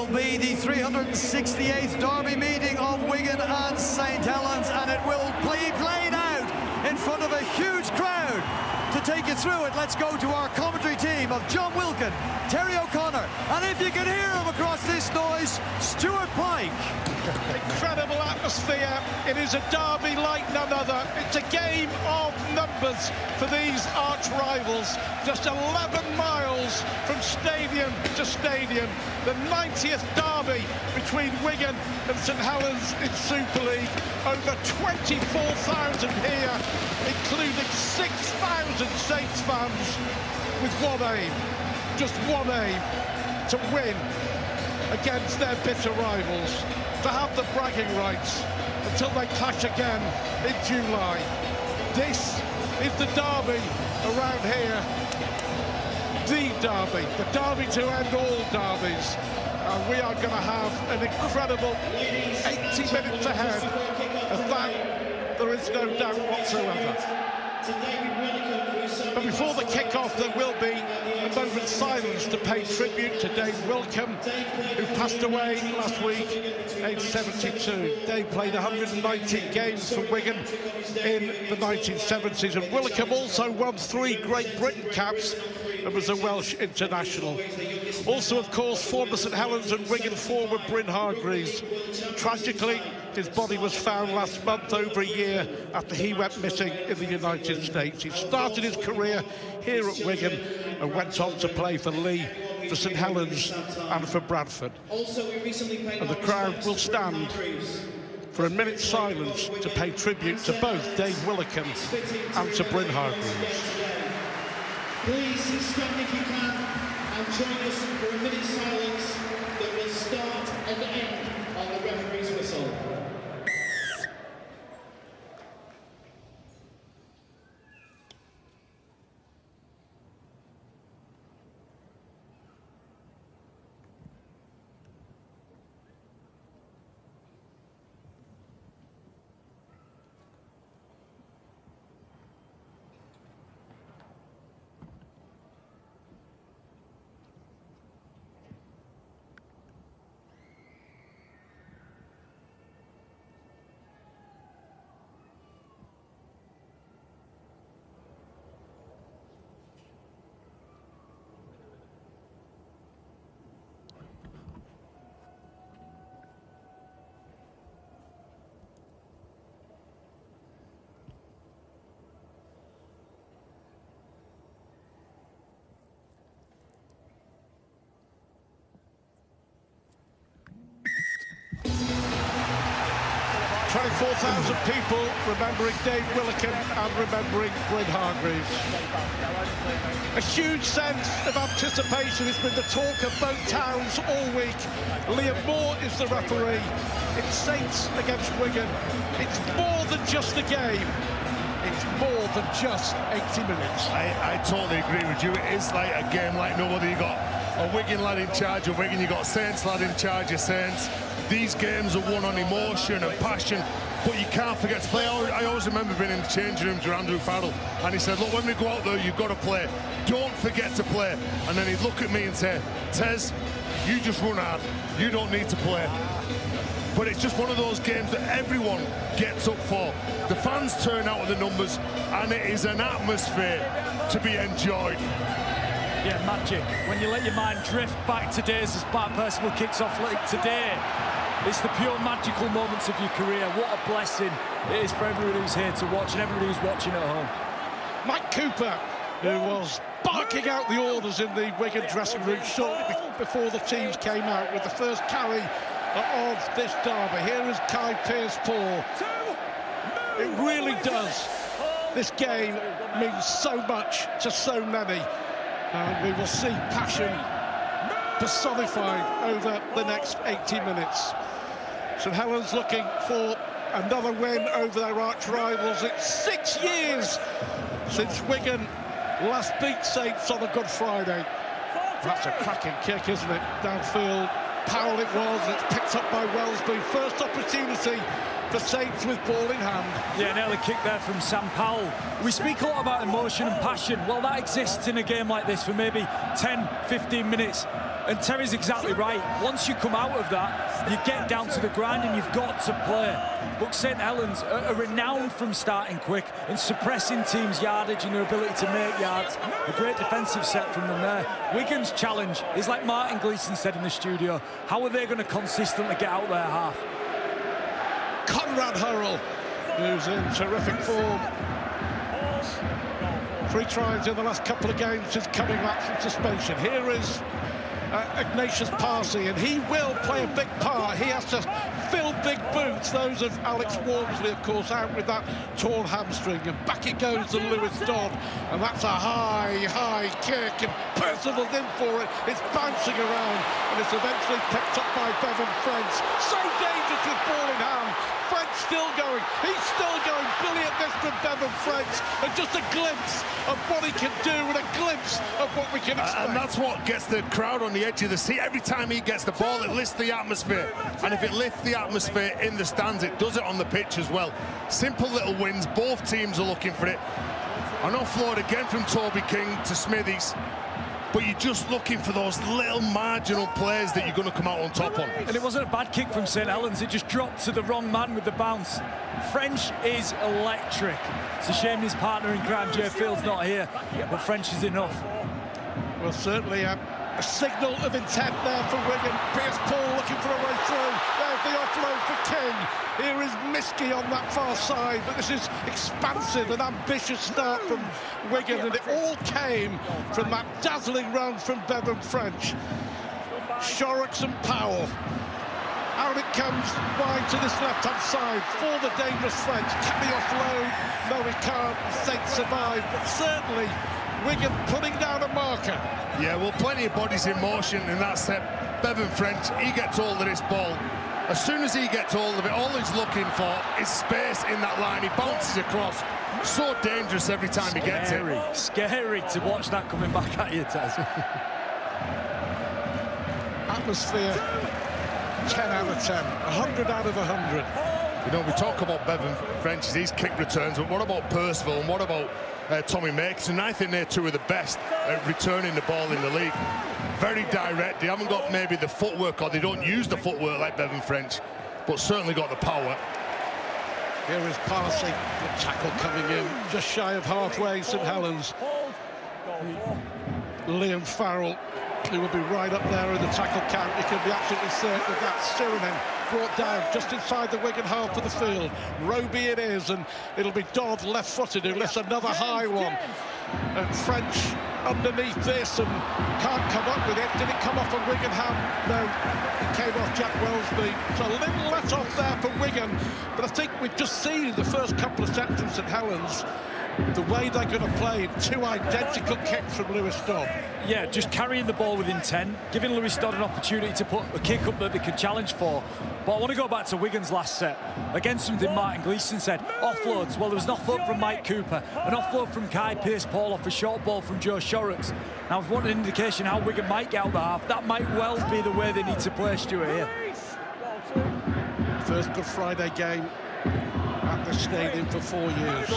will be the 368th derby meeting of Wigan and St Helens, and it will be played out in front of a huge crowd. To take you through it, let's go to our commentary team of John Wilkin, Terry O'Connor, and if you can hear him across this noise, Stuart Pike. Incredible atmosphere. It is a derby like none other. It's a game of numbers for these arch rivals. Just 11 miles from stadium to stadium. The 90th derby between Wigan and St Helens in Super League. Over 24,000 here, including 6,000 Saints fans, with one aim, just one aim, to win against their bitter rivals, to have the bragging rights until they clash again in July. This is the derby around here, the derby to end all derbies. And we are going to have an incredible 80 minutes ahead. Of that, there is no doubt whatsoever. But before the kick-off, there will be a moment's silence to pay tribute to Dave Wilkham, who passed away last week, aged 72. Dave played 119 games for Wigan in the 1970s, and Wilkham also won 3 Great Britain caps and was a Welsh international. Also, of course, former St Helens and Wigan forward Bryn Hargreaves. Tragically, his body was found last month, over a year after he went missing in the United States. He started his career here at Wigan and went on to play for Leigh, for St Helens and for Bradford. And the crowd will stand for a minute's silence to pay tribute to both Dave Wilkham and to Bryn Hargreaves. Please stand if you can and join us for a minute's silence that will start and end on the referee's whistle. People remembering Dave Wilkham and remembering Bryn Hargreaves. A huge sense of anticipation. It's been the talk of both towns all week. Liam Moore is the referee. It's Saints against Wigan. It's more than just a game. It's more than just 80 minutes. I totally agree with you. It is like a game like no other. You got a Wigan lad in charge of Wigan. You got a Saints lad in charge of Saints. These games are won on emotion and passion, but you can't forget to play. I always remember being in the changing rooms with Andrew Farrell, and he said, look, when we go out there, you've got to play. Don't forget to play. And then he'd look at me and say, Tez, you just run hard. You don't need to play. But it's just one of those games that everyone gets up for. The fans turn out with the numbers, and it is an atmosphere to be enjoyed. Yeah, magic. When you let your mind drift back to days as Bart Percival kicks off like today, it's the pure magical moments of your career. What a blessing it is for everyone who's here to watch and everyone who's watching at home. Mike Cooper, who was barking out the orders in the Wigan dressing room shortly before the teams came out with the first carry of this derby. Here is Kai Pearce-Paul. It really does. This game means so much to so many. And we will see passion personified over the next 80 minutes. St Helens looking for another win over their arch rivals. It's 6 years since Wigan last beat Saints on a Good Friday. That's a cracking kick, isn't it? Downfield, Powell it was, and it's picked up by Wellesby. First opportunity for Saints with ball in hand. Yeah, an early kick there from Sam Powell. We speak a lot about emotion and passion. Well, that exists in a game like this for maybe 10, 15 minutes. And Terry's exactly right. Once you come out of that, you get down to the grind and you've got to play. But St Helens are renowned from starting quick and suppressing teams' yardage and their ability to make yards. A great defensive set from them there. Wigan's challenge is like Martin Gleeson said in the studio, how are they going to consistently get out their half? Conrad Hurrell, who's in terrific form. 3 tries in the last couple of games since coming back from suspension. Here is Ignatius Parsi, and he will play a big part. He has to fill big boots, those of Alex Walmsley, of course, out with that torn hamstring. And back it goes to Lewis Dodd, and that's a high kick, and Percival's in for it. It's bouncing around, and it's eventually picked up by Bevan French. So dangerous with ball in hand. French still going. He's still going. Brilliant this from Bevan French, and just a glimpse of what he can do, and a glimpse of what we can expect. And that's what gets the crowd on the edge of the seat. Every time he gets the ball, it lifts the atmosphere. And if it lifts the atmosphere in the stands, it does it on the pitch as well. Simple little wins. Both teams are looking for it. An offload again from Toby King to Smithies. But you're just looking for those little marginal plays that you're going to come out on top on. And it wasn't a bad kick from St Helens. It just dropped to the wrong man with the bounce. French is electric. It's a shame his partner in crime, Jay Field's not here, but French is enough. Well, certainly a signal of intent there for Wigan. Pierce Paul looking for a way through. There's the offload for King. Here is Miskey on that far side, but this is expansive and ambitious start from Wigan, and it all came from that dazzling run from Bevan French. Shorrocks and Powell. Out it comes wide to this left-hand side for the dangerous French. Can he offload? No, he can't. Saints survive, but certainly Wigan putting down a marker. Yeah, well, plenty of bodies in motion in that set. Bevan French, he gets hold of this ball. As soon as he gets hold of it, all he's looking for is space in that line. He bounces across. So dangerous every time he gets it. Scary to watch that coming back at you, Taz. Atmosphere, 10 out of 10, 100 out of 100. You know, we talk about Bevan French, these kick returns, but what about Percival and what about Tommy Makes? And I think they're two of the best at returning the ball in the league. Very direct. They haven't got maybe the footwork, or they don't use the footwork like Bevan French, but certainly got the power. Here is Parsi, the tackle coming in just shy of halfway. St Helens. Liam Farrell, who will be right up there in the tackle count. You can be absolutely certain of that. Sirinen brought down just inside the Wigan half of the field. Roby it is, and it'll be Dodd left-footed who lifts another high one. And French underneath this and can't come up with it. Did it come off a Wigan hand? No, it came off Jack Wellesby. So a little let off there for Wigan, but I think we've just seen the first couple of sets from St Helens the way they're going to play. 2 identical kicks from Lewis Dodd. Yeah, just carrying the ball with intent, giving Lewis Dodd an opportunity to put a kick up that they can challenge for. But I want to go back to Wigan's last set. Again, something Martin Gleeson said. Offloads. Well, there was an offload from Mike Cooper, an offload from Kai Pearce-Paul off a short ball from Joe Shorrocks. Now, if you want an indication how Wigan might get out the half, that might well be the way they need to play, Stuart, here. First Good Friday game at the stadium for 4 years.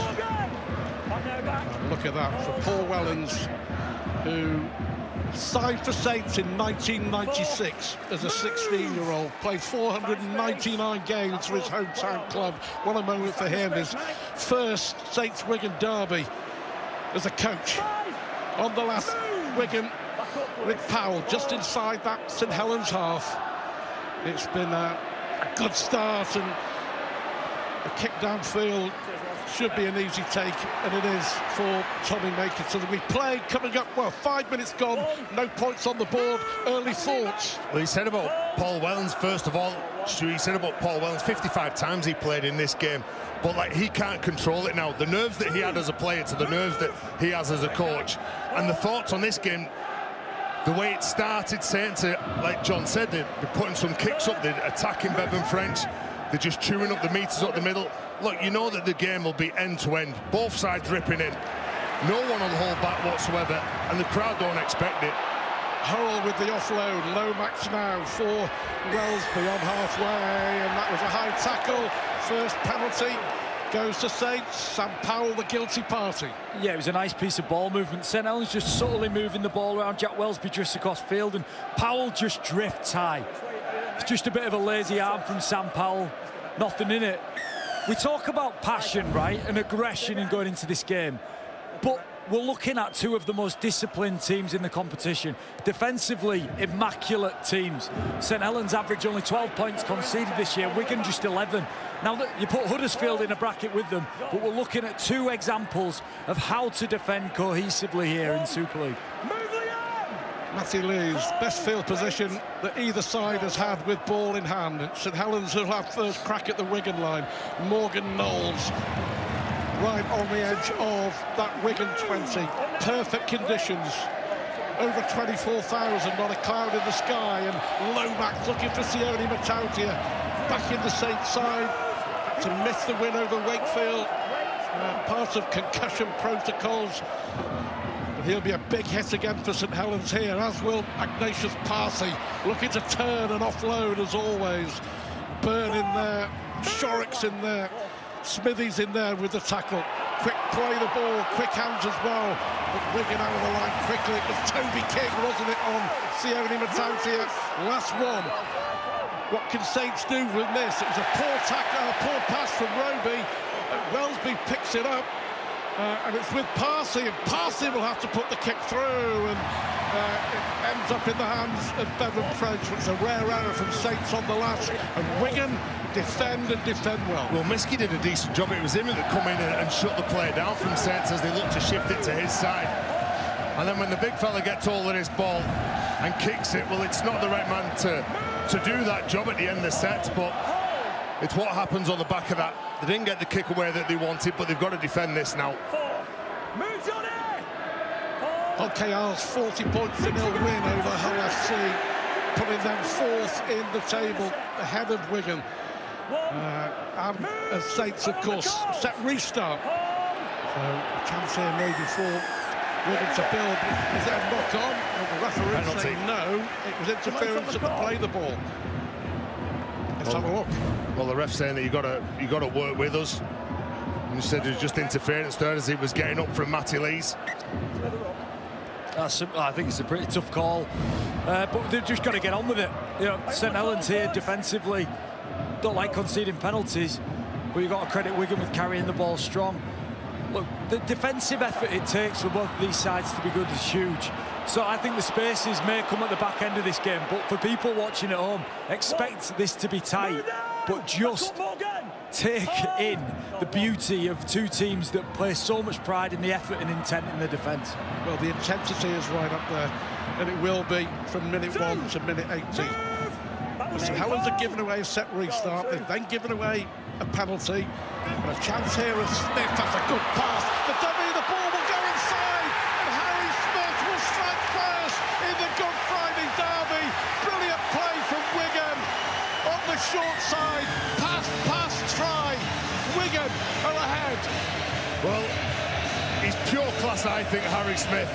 Look at that for Paul Wellens, who signed for Saints in 1996 as a 16-year-old, played 499 games for his hometown club. What a moment for him, his first Saints-Wigan derby as a coach. On the last, Wigan with Powell just inside that St Helens half. It's been a good start, and a kick downfield should be an easy take, and it is for Tommy Maker. So we played coming up, well, 5 minutes gone, no points on the board. Early thoughts. Well, he said about Paul Wellens, first of all, he said about Paul Wellens, 55 times he played in this game, but like, he can't control it now. The nerves that he had as a player to the nerves that he has as a coach, and the thoughts on this game, the way it started, Saints, like John said, they're putting some kicks up, they're attacking Bevan French, they're just chewing up the meters up the middle. Look, you know that the game will be end-to-end, both sides ripping in. No one will hold back whatsoever, and the crowd don't expect it. Hurrell with the offload, Lomax now for Wellesby on halfway, and that was a high tackle. First penalty goes to Saints. Sam Powell, the guilty party. Yeah, it was a nice piece of ball movement. St Helens just subtly moving the ball around. Jack Welsby drifts across field, and Powell just drifts high. It's just a bit of a lazy arm from Sam Powell. Nothing in it. We talk about passion, right, and aggression in going into this game, but we're looking at two of the most disciplined teams in the competition. Defensively, immaculate teams. St Helens average only 12 points conceded this year, Wigan just 11. Now, you put Huddersfield in a bracket with them, but we're looking at two examples of how to defend cohesively here in Super League. Matthew Lee's best field position that either side has had with ball in hand. St Helens will have first crack at the Wigan line. Morgan Knowles right on the edge of that Wigan 20. Perfect conditions. Over 24,000, not a cloud in the sky, and Lomax looking for Sione Matautia back in the Saints side to miss the win over Wakefield. Part of concussion protocols. But he'll be a big hit again for St Helens here, as will Ignatius Parsi, looking to turn and offload as always. Byrne in there, Shorrock's in there, Smithies in there with the tackle. Quick play the ball, quick hands as well. But Wigan out of the line quickly. It was Toby King, wasn't it, on Sione Matautia? Last one. What can Saints do with this? It was a poor pass from Roby. Welsby picks it up. And it's with Parsi, and Parsi will have to put the kick through, and it ends up in the hands of Bevan French, which is a rare error from Saints on the last. And Wigan defend and defend well. Well, Miskey did a decent job. It was him that come in and shut the play down from Saints as they looked to shift it to his side. And then when the big fella gets hold of this ball and kicks it, well, it's not the right man to do that job at the end of the set, but it's what happens on the back of that. They didn't get the kick away that they wanted, but they've got to defend this now. OKR's 40-0 win over Hull FC, putting them fourth in the table, ahead of Wigan. And Saints, of course, set restart. So a chance here maybe for Wigan to build. Is there a knock-on? Well, the referee saying no. It was interference at the play the ball. Let's have a look. Well, the ref saying that you got to work with us. And he said it was just interference there as he was getting up from Matty Lees. I think it's a pretty tough call, but they've just got to get on with it. You know, St Helens here defensively don't like conceding penalties, but you've got to credit Wigan with carrying the ball strong. Look, the defensive effort it takes for both of these sides to be good is huge. So I think the spaces may come at the back end of this game, but for people watching at home, expect this to be tight, but just take in the beauty of two teams that place so much pride in the effort and intent in their defence. Well, the intensity is right up there, and it will be from minute 1 to minute 18. St Helens are giving away a set restart. They've then given away a penalty. And a chance here of Smith. That's a good pass. The ball will go inside, and Harry Smith will strike first in the Good Friday derby. Brilliant play from Wigan on the short side. Pass, try. Wigan are ahead. Well, he's pure class, I think, Harry Smith.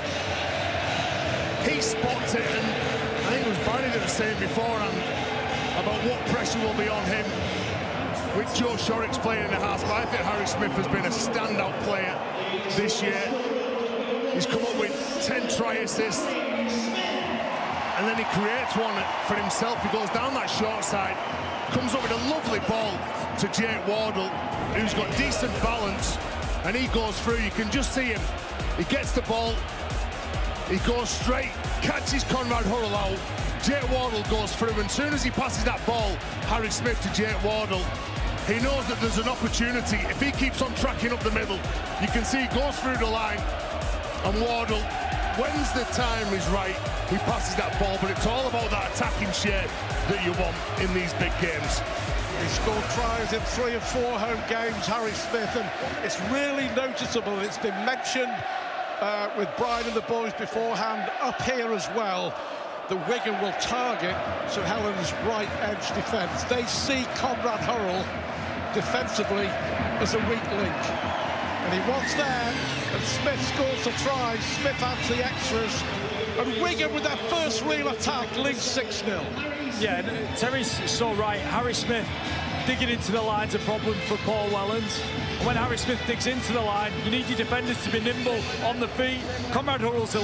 He spots it, and I think it was Barney that was saying beforehand about what pressure will be on him with Joe Shorrock's playing in the house. But I think Harry Smith has been a standout player this year. He's come up with 10 try assists, and then he creates one for himself. He goes down that short side, comes up with a lovely ball to Jake Wardle, who's got decent balance, and he goes through. You can just see him. He gets the ball, he goes straight, catches Conrad Hurrell out. Jake Wardle goes through, and as soon as he passes that ball, Harry Smith to Jake Wardle, he knows that there's an opportunity. If he keeps on tracking up the middle, you can see he goes through the line, and Wardle, when's the time is right, he passes that ball, but it's all about that attacking shape that you want in these big games. He scored tries in 3 of 4 home games, Harry Smith, and it's really noticeable. It's been mentioned with Brian and the boys beforehand, up here as well, that Wigan will target St Helens' right edge defence. They see Conrad Hurrell defensively as a weak link. And he was there, and Smith scores the try. Smith adds the extras, and Wigan with their first real attack leads 6-0. Yeah, and Terry's so right. Harry Smith digging into the line's a problem for Paul Helens. And when Harry Smith digs into the line, you need your defenders to be nimble on the feet. Conrad Hurrell's a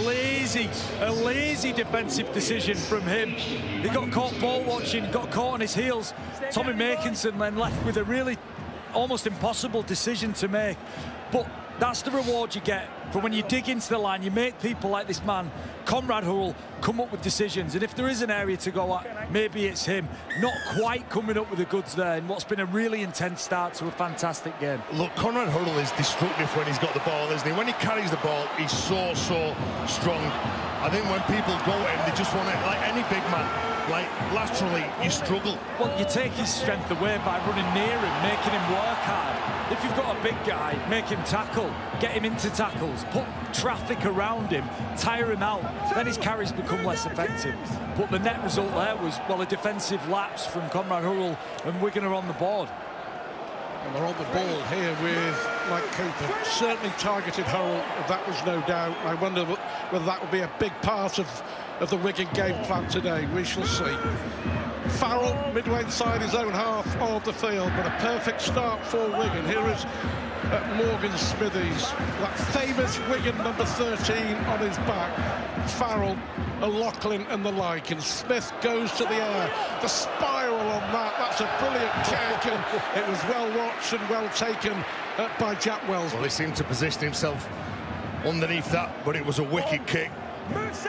lazy defensive decision from him. He got caught ball watching, got caught on his heels. Tommy Makinson then left with a really almost impossible decision to make. But that's the reward you get for when you dig into the line. You make people like this man, Conrad Hurrell, come up with decisions. And if there is an area to go at, maybe it's him. Not quite coming up with the goods there in what's been a really intense start to a fantastic game. Look, Conrad Hurrell is destructive when he's got the ball, isn't he? When he carries the ball, he's so strong. I think when people go at him, they just want it, like any big man, like laterally, you struggle. Well, you take his strength away by running near him, making him work hard. If you've got a big guy, make him tackle, get him into tackles, put traffic around him, tire him out, then his carries become less effective. But the net result there was, well, a defensive lapse from Conrad Hurrell, and Wigan are on the board. And they're on the ball here with Mike Cooper. Certainly targeted Hurrell, that was no doubt. I wonder whether that will be a big part of the Wigan game plan today. We shall see. Farrell midway inside his own half of the field, but a perfect start for Wigan. Here is Morgan Smithies, that famous Wigan number 13 on his back. Farrell, O'Loughlin and the like, and Smith goes to the air. The spiral on that, that's a brilliant kick, and it was well watched and well taken by Jack Wells. Well, he seemed to position himself underneath that, but it was a wicked kick. It's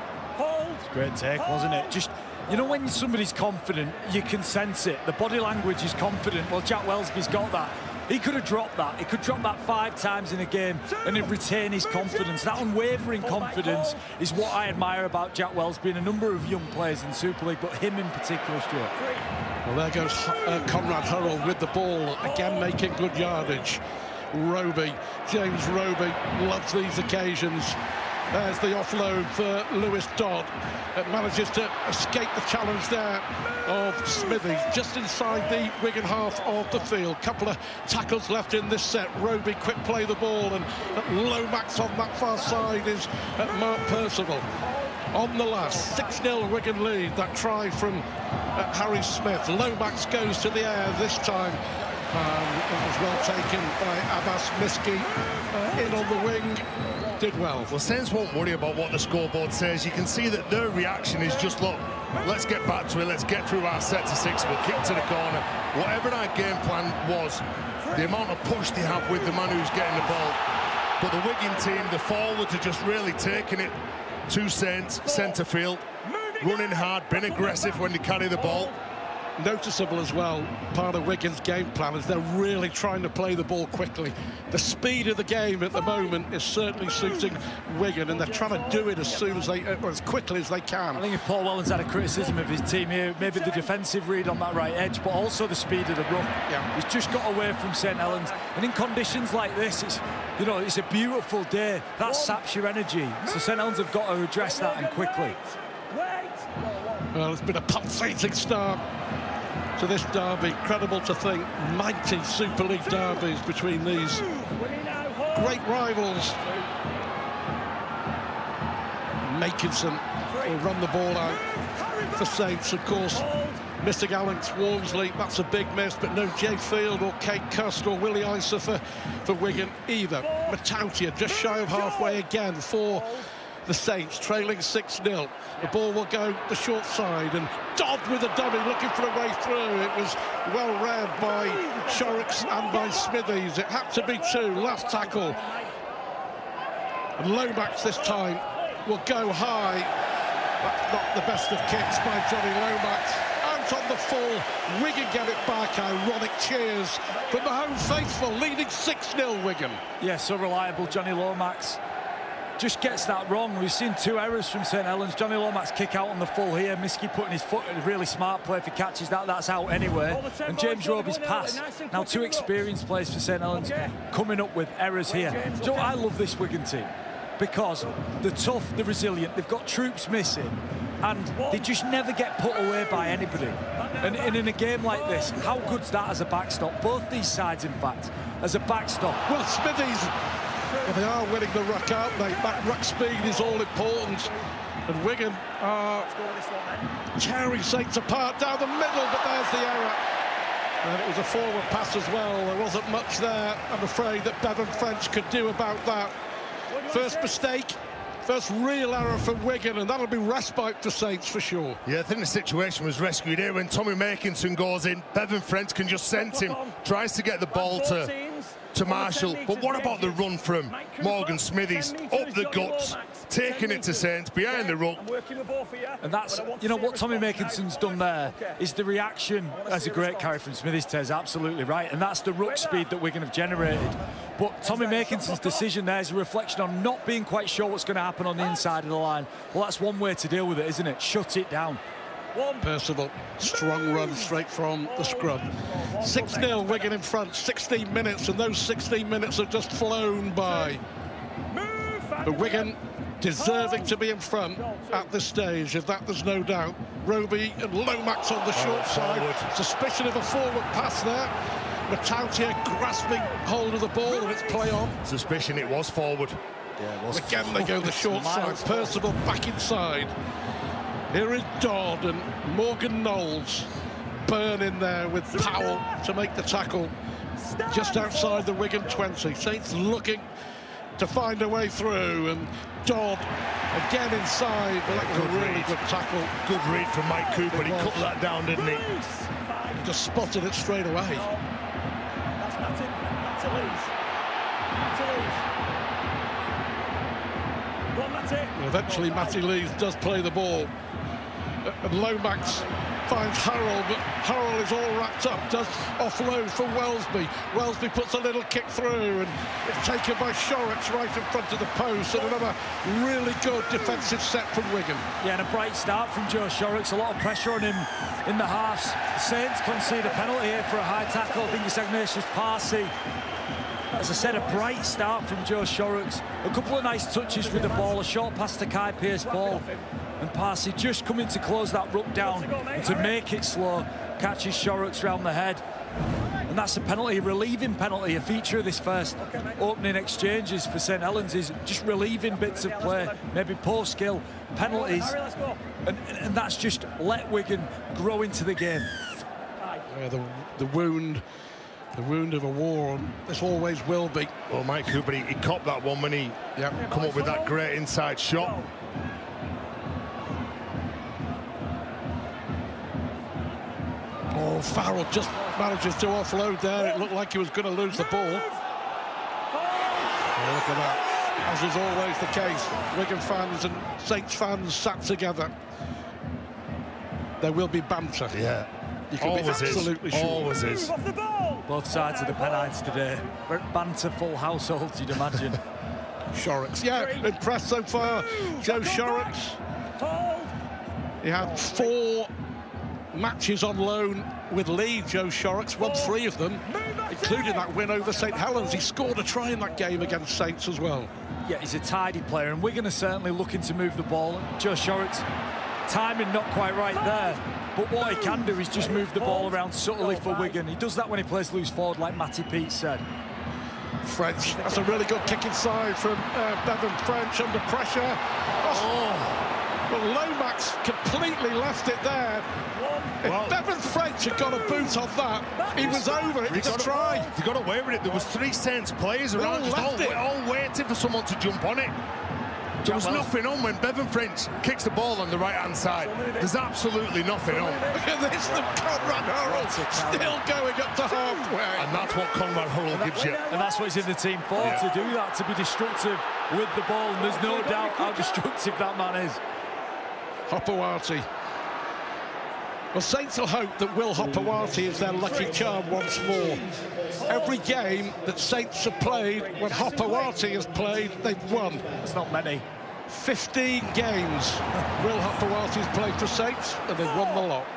a great take, wasn't it? Just, you know, when somebody's confident, you can sense it. The body language is confident. Well, Jack Wellsby's got that. He could have dropped that. He could drop that 5 times in a game and he'd retain his confidence. That unwavering confidence is what I admire about Jack Wellsby and a number of young players in Super League, but him in particular, Stuart. Well, there goes Conrad Hurrell with the ball, again making good yardage. Roby, James Roby, loves these occasions. There's the offload for Lewis Dodd. It manages to escape the challenge there of Smithies, just inside the Wigan half of the field. Couple of tackles left in this set. Roby quick play the ball, and Lomax on that far side is Mark Percival. On the last, 6-0 Wigan lead. That try from Harry Smith. Lomax goes to the air this time. It was well taken by Abbas Miski in on the wing. Did well. Well, Saints won't worry about what the scoreboard says. You can see that their reaction is just, look, let's get back to it, let's get through our set to 6, we'll kick to the corner. Whatever our game plan was, the amount of push they have with the man who's getting the ball. But the Wigan team, the forwards are just really taking it to Saints, centre field, running hard, being aggressive when they carry the ball. Noticeable as well, part of Wigan's game plan is they're really trying to play the ball quickly. The speed of the game at the moment is certainly suiting Wigan, and they're trying to do it as quickly as they can. I think if Paul Wellens had a criticism of his team here, maybe the defensive read on that right edge, but also the speed of the run. Yeah. He's just got away from St Helens, and in conditions like this, it's, you know, it's a beautiful day. That saps your energy. So St Helens have got to address that, and quickly. Well, it's been a pulsating start to this derby. Incredible to think, 90 Super League derbies between these great rivals. Makinson will run the ball out for Saints, of course. Missing Alex Walmsley, that's a big miss, but no Jay Field or Kate Cust or Willie Isa for Wigan either. Matautia just shy of halfway again for the Saints, trailing 6-0. The ball will go the short side, and Dodd with a dummy looking for a way through. It was well read by Shorrocks and by Smithies. It had to be 2. Last tackle. And Lomax this time will go high. That's not the best of kicks by Johnny Lomax. Out on the full. Wigan get it back. Ironic cheers from the home faithful, leading 6-0 Wigan. Yeah, so reliable, Johnny Lomax. Just gets that wrong. We've seen 2 errors from St Helens. Johnny Lomax kick out on the full here. Miski putting his foot in a really smart play. If he catches that, that's out anyway. And James Roby's pass. Now 2 experienced players for St Helens coming up with errors here. So I love this Wigan team because they're tough, they're resilient. They've got troops missing, and they just never get put away by anybody. And in a game like this, how good's that as a backstop? Both these sides, in fact, as a backstop. Well, Smithies, well, they are winning the ruck, aren't they? That ruck speed is all important. And Wigan are tearing Saints apart down the middle, but there's the error. And it was a forward pass as well. There wasn't much there, I'm afraid, that Bevan French could do about that. First mistake, first real error for Wigan, and that'll be respite for Saints for sure. Yeah, I think the situation was rescued here when Tommy Makinson goes in. Bevan French can just sense him, tries to get the ball to Marshall. But what about the run from Morgan Smithies up the guts, taking it to Saints behind the ruck? And that's, you know, what Tommy Makinson's done there is the reaction as a great carry from Smithies. Tez, absolutely right, and that's the ruck speed that Wigan have generated. But Tommy Makinson's decision there is a reflection on not being quite sure what's going to happen on the inside of the line. Well, that's one way to deal with it, isn't it? Shut it down. Percival, strong run straight from the scrum. 6-0 Wigan in front, 16 minutes, and those 16 minutes have just flown by. But Wigan deserving to be in front at this stage, of that there's no doubt. Roby and Lomax on the short side. Suspicion of a forward pass there. Matautia grasping hold of the ball and it's play on. Suspicion it was forward. Yeah, it was. Again they go the short side. Percival back inside. Here is Dodd and Morgan Knowles. Burn in there with Powell to make the tackle just outside the Wigan 20. Saints looking to find a way through, and Dodd again inside, but that was a really good tackle. Good read from Mike Cooper. He cut that down, didn't he? He just spotted it straight away. Eventually Matty Lees does play the ball, and Lomax finds Hurrell, but Hurrell is all wrapped up, does offload for Welsby. Welsby puts a little kick through, and it's taken by Shorrocks right in front of the post, and another really good defensive set from Wigan. Yeah, and a bright start from Joe Shorrocks. A lot of pressure on him in the halves. Saints concede a penalty here for a high tackle. I think it's Ignatius Parsi. As I said, a bright start from Joe Shorrocks. A couple of nice touches with the ball, a short pass to Kai Pearce-Ball, and Parsi just coming to close that ruck down and to make it slow, catches Shorrocks round the head. And that's a penalty, a relieving penalty. A feature of this first opening exchanges for St Helens is just relieving bits of play, maybe poor skill, penalties, and that's just let Wigan grow into the game. Yeah, the wound of a war, and this always will be. Well, Mike Cooper, he copped that one when he come up with that great inside shot. Oh, Farrell just manages to offload there. It looked like he was going to lose the ball. Oh, look at that. As is always the case, Wigan fans and Saints fans sat together. There will be banter. Yeah. You can be absolutely sure. Always is. Both sides of the penites today. Banterful households, you'd imagine. Shorrocks, yeah, impressed so far. Joe Shorrocks. He had 4 matches on loan with Leeds, Joe Shorrocks, won 3 of them, including that win over St Helens. He scored a try in that game against Saints as well. Yeah, he's a tidy player, and Wigan are certainly looking to move the ball. Joe Shorrocks, timing not quite right there, but what he can do is just move the ball around subtly for Wigan. He does that when he plays loose forward, like Matty Pete said. French, that's a really good kick inside from Bevan French under pressure. Well, Lomax completely left it there. If Bevan French had got a boot on that, he was over. It was a try. He got away with it. There was 3 Saints players around, just all waiting for someone to jump on it. There was nothing on when Bevan French kicks the ball on the right-hand side. There's absolutely nothing on. Look at this, the Conrad Hurrell still going up to halfway. And that's what Conrad Hurrell gives you. And that's what he's in the team for, to do that, to be destructive with the ball. And there's no doubt how destructive that man is. Hopewati. Well, Saints will hope that Will Hopewati is their lucky charm once more. Every game that Saints have played, when Hopewati has played, they've won. It's not many. 15 games Will Hopewati has played for Saints, and they've won the lot.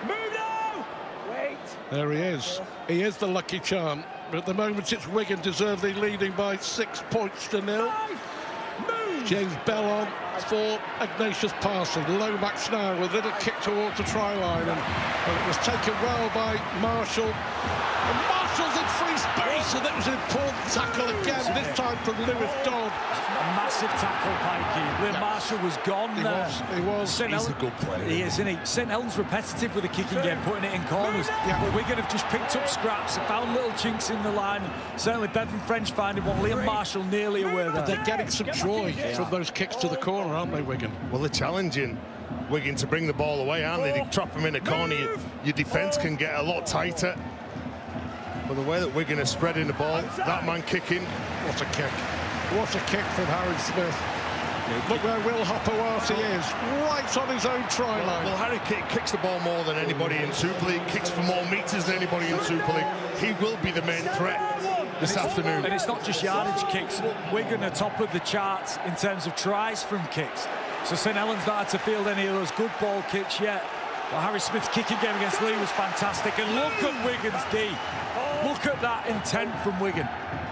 There he is. He is the lucky charm. But at the moment, it's Wigan deservedly leading by 6 points to 0. James Bell on for Ignatius Parsi. Lomax now with a little kick towards the try line, and it was taken well by Marshall. And Marshall's in free space, and it was an important tackle again, this time from Lewis Dodd. A massive massive tackle, Pikey. Liam Marshall was gone there. He was. He's a good player. He is, isn't he? St Helens repetitive with the kicking game, putting it in corners. Yeah. But Wigan have just picked up scraps, found little chinks in the line. Certainly Bevan French finding one. Liam Marshall nearly away there. They're getting some joy from those kicks to the corner, aren't they, Wigan? Well, they're challenging Wigan to bring the ball away, aren't they? They trap them in a corner. Your defence can get a lot tighter. But the way that Wigan are spreading the ball, that man kicking. What a kick. What a kick from Harry Smith. Look where Will Hopewati is, right on his own try line. Well, Harry kicks the ball more than anybody in Super League, kicks for more metres than anybody in Super League. He will be the main threat this afternoon. And it's not just yardage kicks. Wigan are top of the charts in terms of tries from kicks. So St Helens not had to field any of those good ball kicks yet. Well, Harry Smith's kicking game against Lee was fantastic. And look at Wigan's D. Look at that intent from Wigan.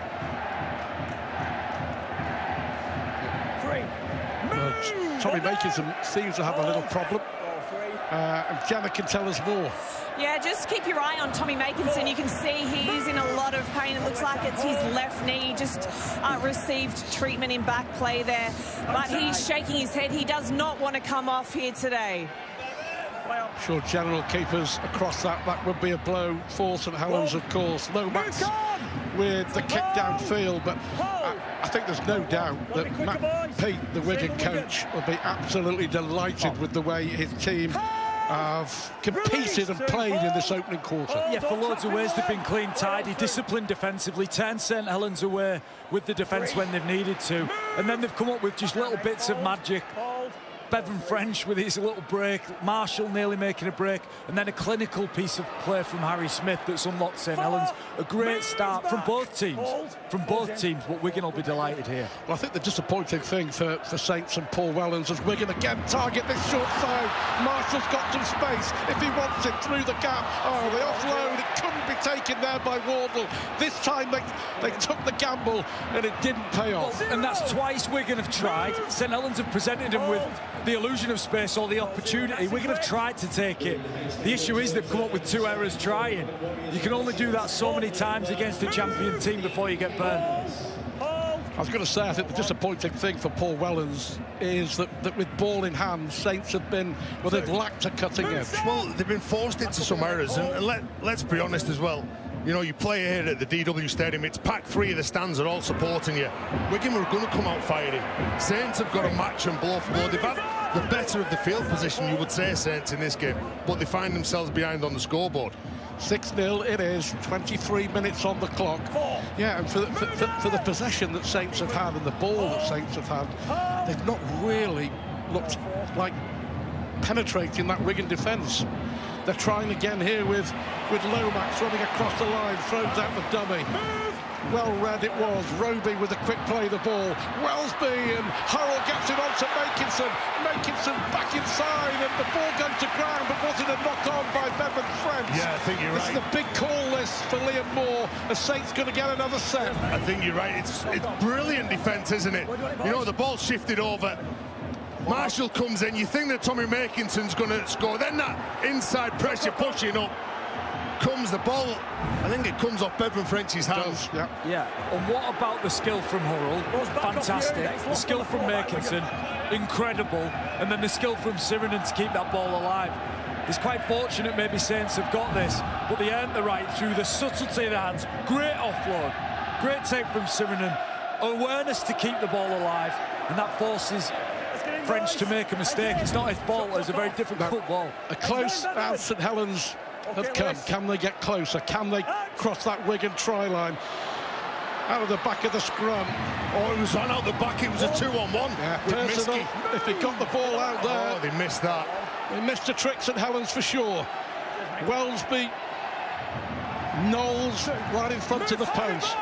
Tommy Makinson seems to have a little problem. And Gemma can tell us more. Yeah, just keep your eye on Tommy Makinson. You can see he is in a lot of pain. It looks like it's his left knee. Just received treatment in back play there. But he's shaking his head. He does not want to come off here today. I'm sure general keepers across that would be a blow for St Helens, of course. Lomax with the kick downfield, but I think there's no doubt that Matt Peat, the Wigan coach, will be absolutely delighted with the way his team have competed and played in this opening quarter. Yeah, for loads of ways they've been clean, tidy, disciplined defensively, turned St Helens away with the defence when they've needed to, and then they've come up with just little bits of magic. Bevan French with his little break, Marshall nearly making a break, and then a clinical piece of play from Harry Smith that's unlocked St Helens. A great start from both teams. But Wigan will be delighted here. Well, I think the disappointing thing for Saints and Paul Wellens is Wigan again target this short side. Marshall's got some space if he wants it through the gap. Oh, the offload, it couldn't be taken there by Wardle. This time they took the gamble and it didn't pay off. And that's twice Wigan have tried. St Helens have presented him with the illusion of space or the opportunity. Wigan have tried to take it. The issue is they've come up with 2 errors trying. You can only do that so many times against a champion team before you get burned. I was going to say, I think the disappointing thing for Paul Wellens is that with ball in hand, Saints have been, well, they've lacked a cutting edge. Well, they've been forced into some errors, and let's be honest as well. You know, you play here at the DW Stadium, it's packed, 3 of the stands are all supporting you. Wigan were going to come out fighting. Saints have got a match and blow for blow. They've had the better of the field position, you would say, Saints, in this game, but they find themselves behind on the scoreboard. 6-0 it is, 23 minutes on the clock. Yeah, and for the possession that Saints have had and the ball that Saints have had, they've not really looked like penetrating that Wigan defence. They're trying again here with Lomax running across the line, throws out the dummy. Well read it was. Roby with a quick play the ball. Wellsby and Hurrell gets it onto Makinson. Makinson back inside and the ball goes to ground, but wasn't a knock-on by Bevan French. Yeah, I think you're right. This is a big call list for Liam Moore. The Saints going to get another set. I think you're right. It's brilliant defence, isn't it? You know, the ball shifted over. Marshall comes in, you think that Tommy Makinson's going to score, then that inside pressure pushing up, comes the ball, I think it comes off Bevan French's hands. Yeah, and what about the skill from Hurrell? Fantastic. The skill from Makinson, incredible. And then the skill from Sirinen to keep that ball alive. It's quite fortunate maybe Saints have got this, but they earned the right through the subtlety of the hands. Great offload, great take from Sirinen, awareness to keep the ball alive, and that forces French to make a mistake. It's not his fault, it's a very difficult ball. A close as St Helens have come. Can they get closer? Can they cross that Wigan try line? Out of the back of the scrum. Oh, it was on out the back, it was a 2-on-1. Yeah, personal, if they got the ball out there. Oh, they missed that. They missed a trick, St Helens for sure. Wellsby, Knowles right in front of the post.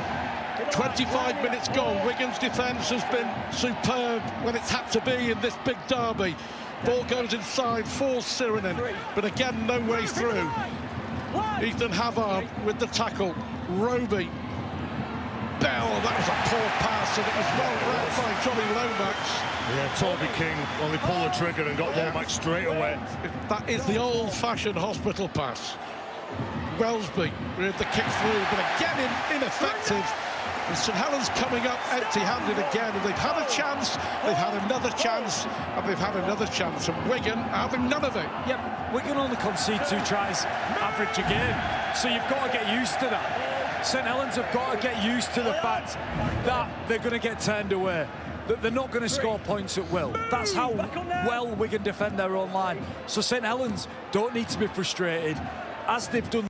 25 minutes gone. Wigan's defence has been superb when it's had to be in this big derby. Ball goes inside for Sirinen, but again, no way through. Ethan Havard with the tackle. Roby. Bell, that was a poor pass, and it was well read by Johnny Lomax. Yeah, Toby King only pulled the trigger and got Lomax straight away. That is the old-fashioned hospital pass. Wellsby with the kick through, but again ineffective. And St Helens coming up empty-handed again, and they've had a chance, they've had another chance, and they've had another chance, and Wigan having none of it. Yep, Wigan only concede 2 tries average a game, so you've got to get used to that. St Helens have got to get used to the fact that they're going to get turned away, that they're not going to score points at will. That's how well Wigan defend their own line. So St Helens don't need to be frustrated, as they've done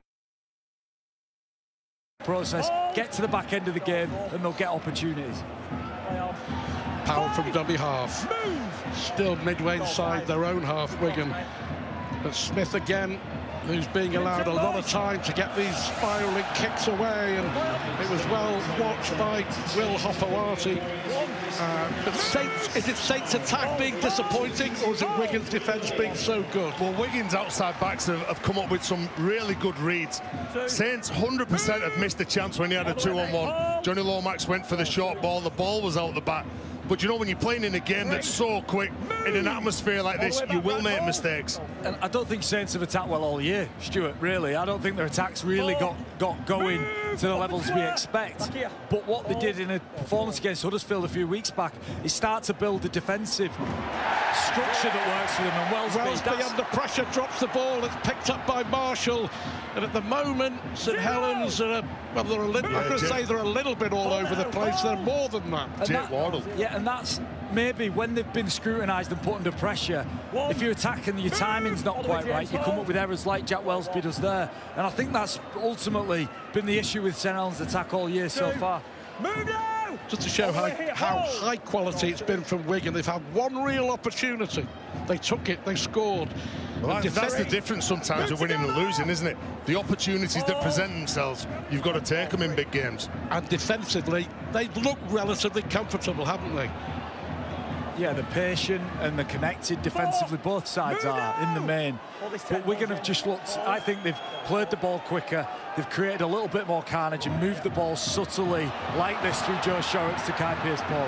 the process, get to the back end of the game and they'll get opportunities. Powell from dummy half. Still midway inside their own half, Wigan. But Smith again, who's being allowed a lot of time to get these spiralling kicks away, and it was well watched by Will Hopoate. But Saints, is it Saints' attack being disappointing, or is it Wigan's defence being so good? Well, Wigan's outside backs have come up with some really good reads. Saints 100% have missed the chance when he had a 2-on-1. Johnny Lomax went for the short ball, the ball was out the back. But you know, when you're playing in a game that's so quick, in an atmosphere like this, you will make mistakes. And I don't think Saints have attacked well all year, Stuart, really. I don't think their attacks really got going to the levels we expect. But what they did in a performance against Huddersfield a few weeks back is start to build a defensive structure that works for them. And Wellesby under pressure drops the ball. It's picked up by Marshall. And at the moment, St Helens are, well, they're a little, I'm going to say they're a little bit all over the place. They're more than that. Jake Wardle. Yeah, and that's maybe when they've been scrutinised and put under pressure, if you're attacking, your timing's not quite right, you come up with errors like Jack Wellesby does there. And I think that's ultimately been the issue with St Helens' attack all year so far. Just to show how high quality it's been from Wigan. They've had one real opportunity. They took it, they scored. Well, that's the difference sometimes of winning and losing, isn't it? The opportunities that present themselves, you've got to take them in big games. And defensively, they look relatively comfortable, haven't they? Yeah, they're patient and they're connected defensively. Both sides are in the main. But Wigan have just looked, I think they've played the ball quicker. They've created a little bit more carnage and moved the ball subtly like this through Joe Shorrocks to Kai Pearce-Paul.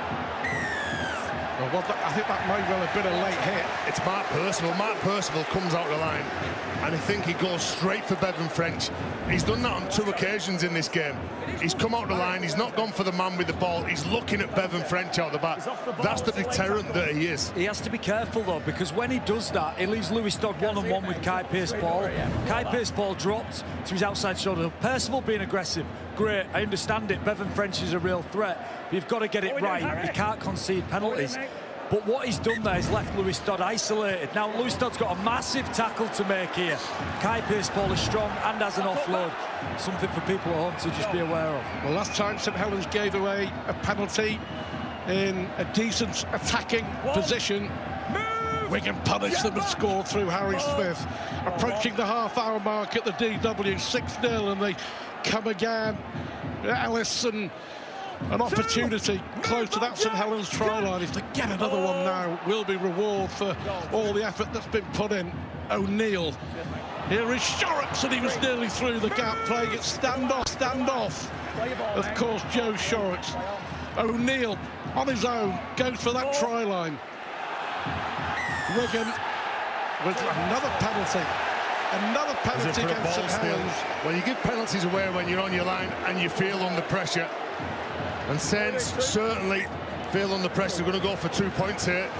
Well, I think that might well have been a late hit. It's Mark Percival. Mark Percival comes out the line, and I think he goes straight for Bevan French. He's done that on 2 occasions in this game. He's come out the line, he's not gone for the man with the ball, he's looking at Bevan French out the back. That's the deterrent that he is. He has to be careful, though, because when he does that, he leaves Lewis Dodd one-on-one with Kai Pearce-Paul. Kai Pearce-Paul dropped to his outside shoulder. Percival being aggressive, great, I understand it. Bevan French is a real threat, but you've got to get it right. You can't concede penalties. But what he's done there is left Lewis Dodd isolated. Now, Lewis Dodd's got a massive tackle to make here. Kai Pearce-Paul is strong and has an offload. Something for people at home to just be aware of. Well, last time St Helens gave away a penalty in a decent attacking position, Wigan punished them and scored through Harry Smith. Approaching the half-hour mark at the DW, 6-0, and they come again. Ellis and an opportunity close to that St Helens try line. If they get another one now, it will be reward for all the effort that's been put in. O'Neill. Here is Shorrocks, and he was nearly through the gap, playing it stand-off. Of course, Joe Shorrocks. O'Neill on his own goes for that try line. Wigan with another penalty. Another penalty against St Helens. Well, you give penalties away when you're on your line and you feel under pressure. And Saints certainly feel under pressure. They're going to go for 2 points here.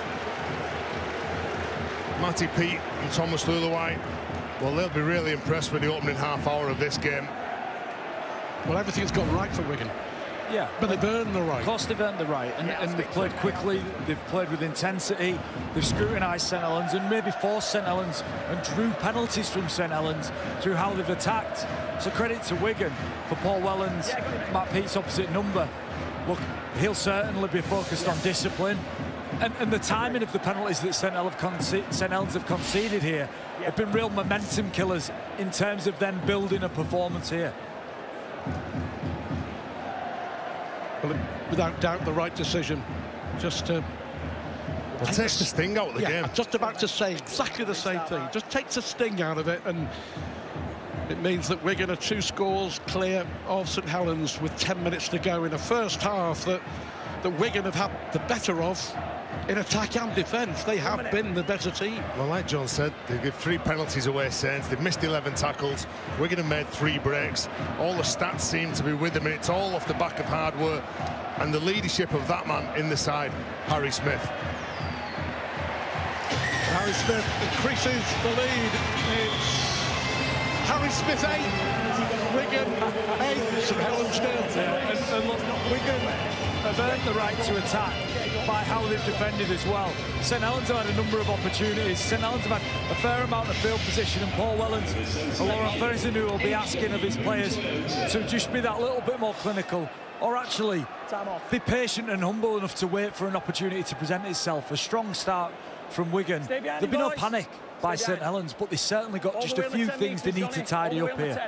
Matty Peat and Thomas Lulawai, well, they'll be really impressed with the opening half hour of this game. Well, everything's gone right for Wigan. Yeah, but they've earned the right. Of course they've earned the right, and they've played quickly, they've played with intensity, they've scrutinised St Helens and maybe forced St Helens and drew penalties from St Helens through how they've attacked. So credit to Wigan for Paul Wellens, Matt Peat's opposite number. Look, he'll certainly be focused on discipline. And the timing of the penalties that St Helens have conceded here have been real momentum killers in terms of then building a performance here. Well, without doubt, the right decision. Just to takes the sting out of the game. I'm just about to say exactly the same thing. Just takes the sting out of it, and it means that Wigan are 2 scores clear of St Helens with 10 minutes to go in a first half that Wigan have had the better of. in attack and defence. They have been the better team. Well, like John said, they give 3 penalties away, Saints. They've missed 11 tackles. Wigan have made 3 breaks. All the stats seem to be with them, and it's all off the back of hard work and the leadership of that man in the side, Harry Smith. Harry Smith increases the lead. It's Harry Smith 8, Wigan 8, St Helens 0. And look, Wigan have earned the right to attack by how they've defended as well. St Helens have had a number of opportunities. St Helens have had a fair amount of field position, and Paul Wellens and Laurent Ferguson will be asking of his players to just be that little bit more clinical, or actually be patient and humble enough to wait for an opportunity to present itself. A strong start from Wigan. There'll be no panic by St Helens, but they've certainly got just a few things they need to tidy up here.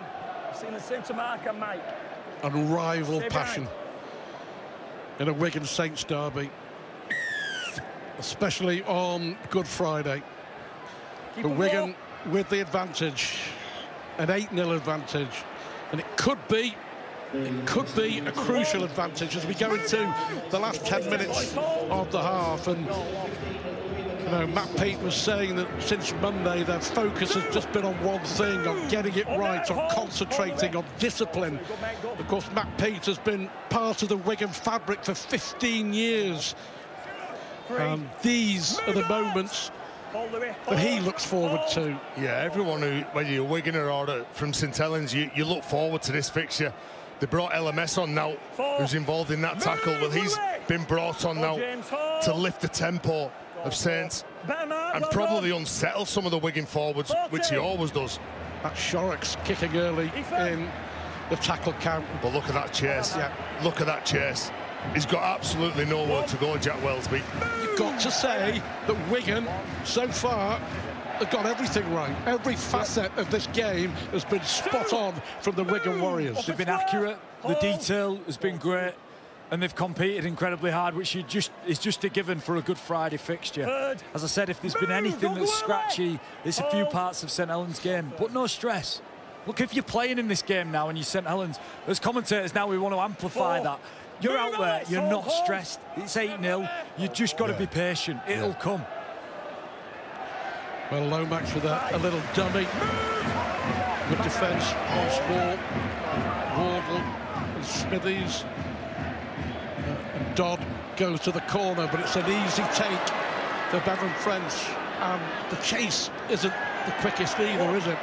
Unrivaled passion in a Wigan Saints derby, especially on Good Friday. But Wigan with the advantage, an 8-0 advantage, and it could be a crucial advantage as we go into the last 10 minutes of the half. And you know, Matt Pete was saying that since Monday their focus has just been on one thing, on getting it right, on concentrating, on discipline. Of course, Matt Pete has been part of the Wigan fabric for 15 years. And these are the moments that he looks forward to. Yeah, everyone who, whether you're Wiganer or from St Helens, you look forward to this fixture. They brought LMS on now, who's involved in that tackle. Well, he's been brought on now to lift the tempo of Saints and probably unsettle some of the Wigan forwards, which he always does. That Shorrock's kicking early in the tackle count. But look at that chase. Yeah. Look at that chase. He's got absolutely nowhere to go, Jack Wellsby. You've got to say that Wigan, so far, have got everything right. Every facet of this game has been spot on from the Wigan Warriors. They've been accurate, the detail has been great, and they've competed incredibly hard, which is just a given for a Good Friday fixture. As I said, if there's been anything that's scratchy, it's a few parts of St Helens' game, but no stress. Look, if you're playing in this game now and you're St Helens, as commentators now we want to amplify that. You're out there, you're not stressed. It's 8-0, you just got to be patient. It'll come. Well, Lomax with a little dummy. Good defence once more. Wardle and Smithies. And Dodd goes to the corner, but it's an easy take for Bevan French. And the chase isn't the quickest either, is it?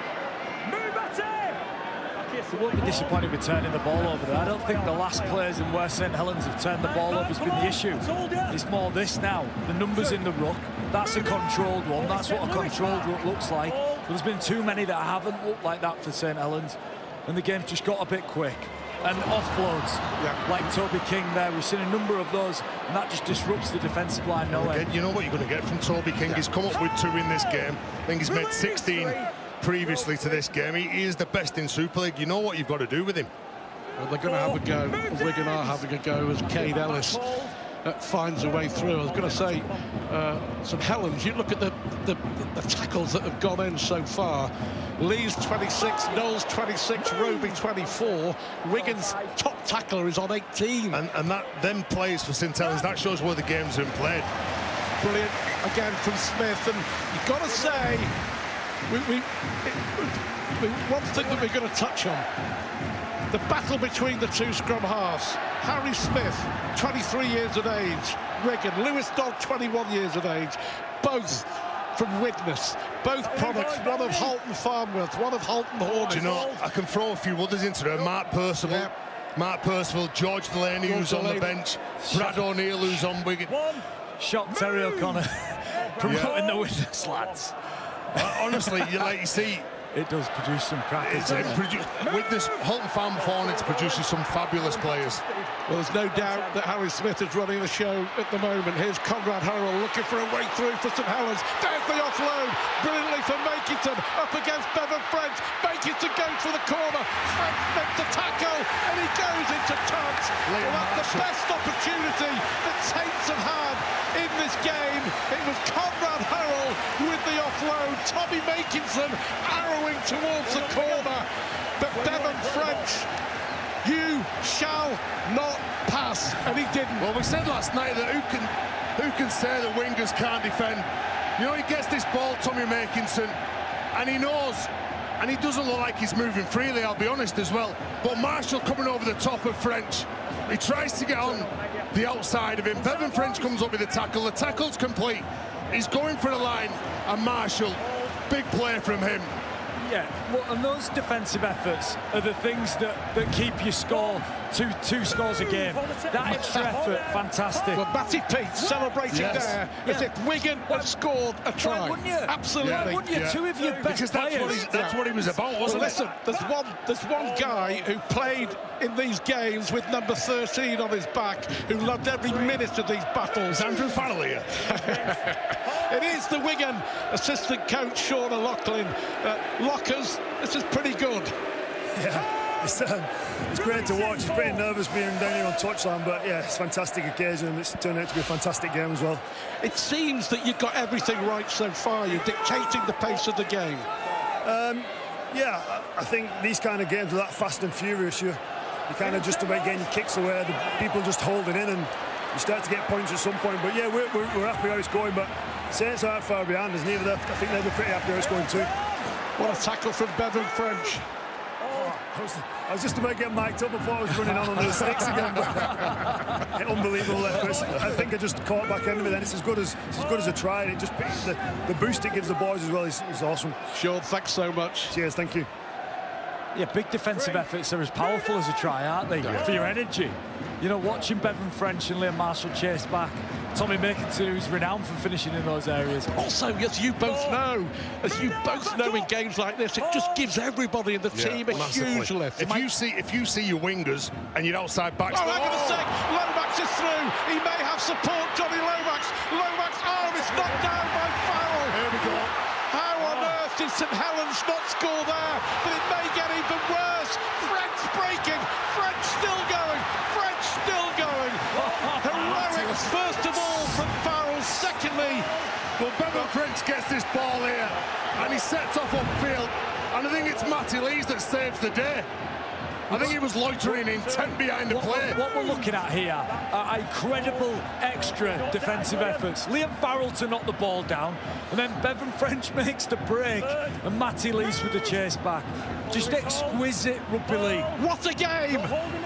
They won't be disappointed with turning the ball over there. I don't think the last players and where St Helens have turned the ball over has been the issue. It's more this now. The numbers in the ruck, that's a controlled one. That's what a controlled ruck looks like. But there's been too many that haven't looked like that for St Helens. And the game's just got a bit quick. And offloads, like Toby King there. We've seen a number of those, and that just disrupts the defensive line. Again, you know what you're going to get from Toby King. He's come up with 2 in this game. I think he's made 16 previously to this game. He is the best in Super League. You know what you've got to do with him. Well, they're going to have a go. Wigan are having a go as Cade Ellis finds a way through. I was going to say, St Helens, you look at the tackles that have gone in so far. Lee's 26, Knowles 26, Roby 24. Wigan's top tackler is on 18. And that then plays for St Helens. That shows where the game's been played. Brilliant again from Smith. And you've got to say, one thing that we're going to touch on, the battle between the 2 scrum halves. Harry Smith, 23 years of age, Wigan. Lewis Dodd, 21 years of age, both from Widnes, both products, one of Halton Farnworth, one of Halton Hornets. Do you know, I can throw a few others into there. Mark Percival, George Delaney, who's on the bench, Brad O'Neill, who's on Wigan. Shock Terry O'Connor promoting the Widnes lads. Honestly, you see, it does produce some crackers. Widnes, Halton Farnworth produces some fabulous players. Well, there's no doubt that Harry Smith is running the show at the moment. Here's Conrad Hurrell looking for a way through for St Helens. There's the offload, brilliantly for Makington, up against Bevan French. Makington goes for the corner, French makes the tackle, and he goes into touch. Well, that's the best opportunity that Saints have had in this game. It was Conrad Hurrell with the offload, Tommy Makington arrowing towards the corner, but Bevan French, you shall not pass, and he didn't. Well, we said last night that who can say that wingers can't defend. You know, he gets this ball, Tommy Makinson, and he knows, and he doesn't look like he's moving freely, I'll be honest as well. But Marshall coming over the top of French. He tries to get on the outside of him. Bevan French comes up with the tackle. The tackle's complete. He's going for the line, and Marshall, big play from him. Yeah, well, and those defensive efforts are the things that keep your score two scores a game. That extra effort, fantastic. Well, Matty Pete celebrating there as if Wigan had scored a try. Why wouldn't you? Absolutely. Why wouldn't you? Two of your best players. That's what he was about, wasn't it? Listen, there's one guy who played in these games with number 13 on his back, who loved every minute of these battles. Andrew Farrell here. It is the Wigan assistant coach, Sean O'Loughlin. Lockers, this is pretty good. Yeah, it's great to watch. It's pretty nervous being down here on touchline, but yeah, it's a fantastic occasion. It's turned out to be a fantastic game as well. It seems that you've got everything right so far. You're dictating the pace of the game. Yeah, I think these kind of games are that fast and furious. You kind of just about getting your kicks away, the people just holding in, and you start to get points at some point. But yeah, we're happy how it's going, but Saints aren't far behind us neither. I think they'll be pretty happy how it's going too. What a tackle from Bevan French. I was just about getting mic'd up before I was running on under the sticks again. But unbelievable efforts. I think I just caught back end of it, and it's as good as a try. And it just the boost it gives the boys as well is awesome. Sean, thanks so much. Cheers, thank you. Yeah, big defensive efforts are as powerful as a try, aren't they? For your energy. You know, watching Bevan French and Liam Marshall chase back, Tommy Makinson, who's renowned for finishing in those areas. Also, as you both know in games like this, it just gives everybody in the team a huge lift. If you see your wingers and your outside backs... Oh, hang on a sec. Lomax is through. He may have support, Johnny Lomax. Lomax, it's knocked down by Farrell. Here we go. How on earth did St Helens not score there? But it may get even worse. French breaking. French still going. French still going. Heroics, first of all, from Farrell. Secondly, well, Bevan French gets this ball here, and he sets off upfield. And I think it's Matty Lees that saves the day. I think he was loitering intent behind the play. What we're looking at here are incredible extra defensive efforts. Liam Farrell to knock the ball down, and then Bevan French makes the break, and Matty Lees with the chase back. Just exquisite rugby league. What a game!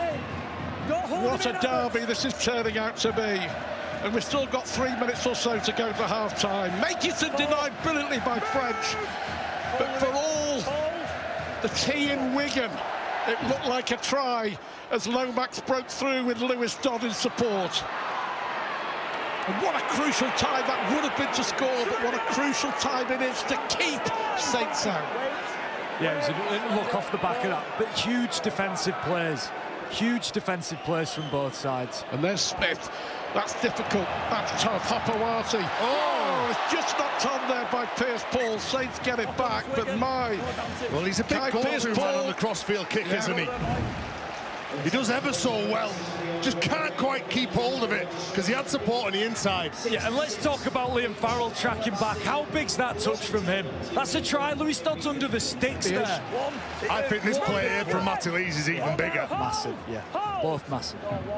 What a derby this is turning out to be. And we've still got 3 minutes or so to go for half-time. Makinson denied brilliantly by French. But for all the tea in Wigan, it looked like a try as Lomax broke through with Lewis Dodd in support. And what a crucial time that would have been to score, but what a crucial time it is to keep Saints out. Yeah, it was a look off the back of that, but huge defensive plays. Huge defensive plays from both sides. And there's Smith. That's difficult. That's tough. Hopewati. Oh, it's just knocked on there by Pierce Paul. Saints get it back, but well, he's a big go-to man on the crossfield kick, isn't he? He does ever so well. Just can't quite keep hold of it because he had support on the inside. Yeah, and let's talk about Liam Farrell tracking back. How big's that touch from him? That's a try. Lewis Dodd's under the sticks there. I think this play here from Matty Lees is even bigger. Massive, yeah. Both massive.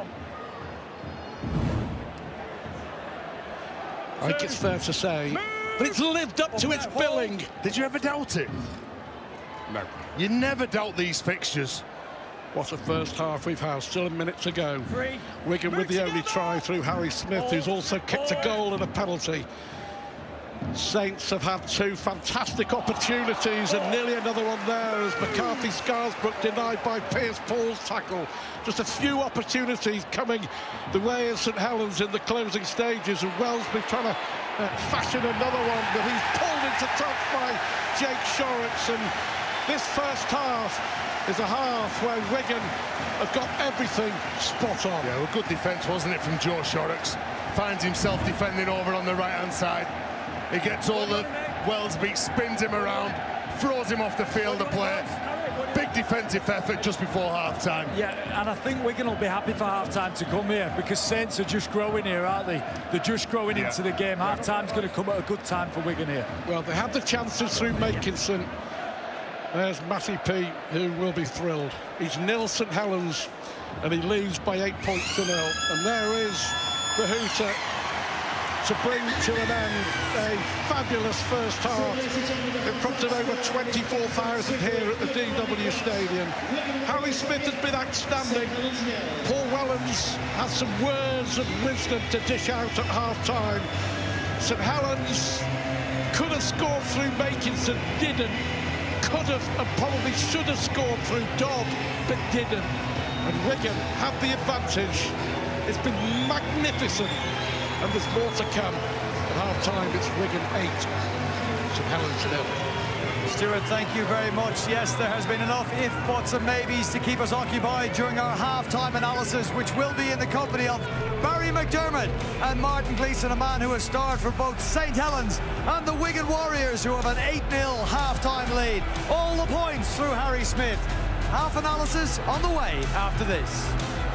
I think it's fair to say that it's lived up to its billing. Did you ever doubt it? No. You never doubt these fixtures. What a first half we've had, still a minute to go. Wigan with the only try through Harry Smith, who's also kicked a goal and a penalty. Saints have had two fantastic opportunities and nearly another one there as McCarthy Scarsbrook denied by Pierce Paul's tackle. Just a few opportunities coming the way of St Helens in the closing stages, and Wellesby trying to fashion another one, but he's pulled into touch by Jake Shorrocks. And this first half is a half where Wigan have got everything spot on. Yeah, well, good defence, wasn't it, from Joe Shorrocks? Finds himself defending over on the right-hand side. He gets all the Wellesby, spins him around, throws him off the field of play. Big defensive effort just before half-time. Yeah, and I think Wigan will be happy for half-time to come here because Saints are just growing here, aren't they? They're just growing into the game. Half-time's going to come at a good time for Wigan here. Well, they had the chances through Makinson. There's Matty P, who will be thrilled. He's nil St Helens, and he leads by 8 points to 0. And there is the hooter to bring to an end a fabulous first half in front of over 24,000 here at the DW Stadium. Harry Smith has been outstanding. Paul Helens has some words of wisdom to dish out at half-time. St Helens could have scored through Makinson, didn't. Could have and probably should have scored through Dodd, but didn't. And Wigan have the advantage. It's been magnificent, and there's more to come. At half-time, it's Wigan 8, St Helens 0. Stuart, thank you very much. Yes, there has been enough if, buts and maybes to keep us occupied during our half-time analysis, which will be in the company of Barry McDermott and Martin Gleeson, a man who has starred for both St Helens and the Wigan Warriors, who have an 8-0 half-time lead. All the points through Harry Smith. Half analysis on the way after this.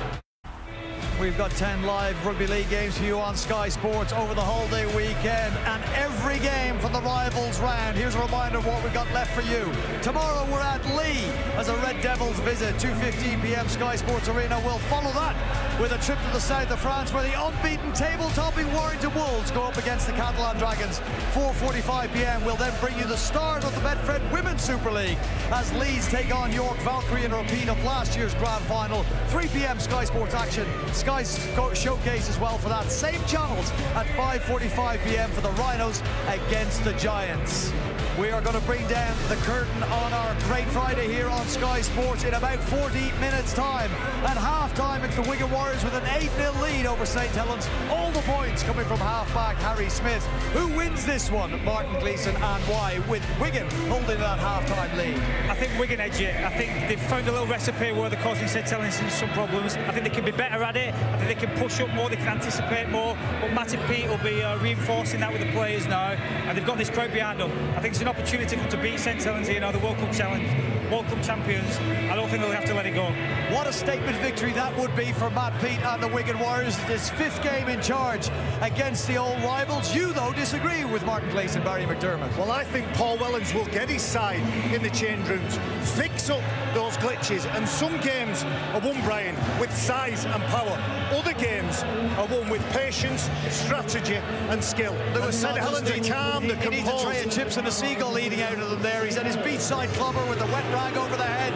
We've got 10 live rugby league games for you on Sky Sports over the holiday weekend, and every game from the rivals round. Here's a reminder of what we've got left for you. Tomorrow we're at Lee as a Red Devils visit, 2:15 p.m. Sky Sports Arena. We'll follow that with a trip to the south of France, where the unbeaten table-topping Warrington Wolves go up against the Catalan Dragons. 4:45 p.m. We'll then bring you the start of the Betfred Women's Super League as Leeds take on York Valkyrie in a repeat of last year's grand final. 3 p.m. Sky Sports action. Sky Showcase as well for that. Same channels at 5:45 p.m. for the Rhinos against the Giants. We are going to bring down the curtain on our Great Friday here on Sky Sports in about 40 minutes time. At half-time, it's the Wigan Warriors with an 8-0 lead over St Helens. All the points coming from half-back Harry Smith. Who wins this one? Martin Gleeson, and why? With Wigan holding that half-time lead. I think Wigan edge it. I think they've found a little recipe where they're causing St Helens some problems. I think they can be better at it. I think they can push up more, they can anticipate more. But Matt and Pete will be reinforcing that with the players now. And they've got this crowd behind them. I think it's an opportunity to beat St Helens, you know, the World Cup champions. I don't think they'll have to let it go. What a statement victory that would be for Matt Pete and the Wigan Warriors. His 5th game in charge against the old rivals. You, though, disagree with Martin Gleeson, Barry McDermott. Well, I think Paul Helens will get his side in the change rooms, fix up those glitches, and some games are won, Brian, with size and power. Other games are won with patience, strategy and skill. St Helens are calm, they're composed. He needs a tray of chips and a seagull eating out of them there. He's at his beachside clubber with a wet rag over the head.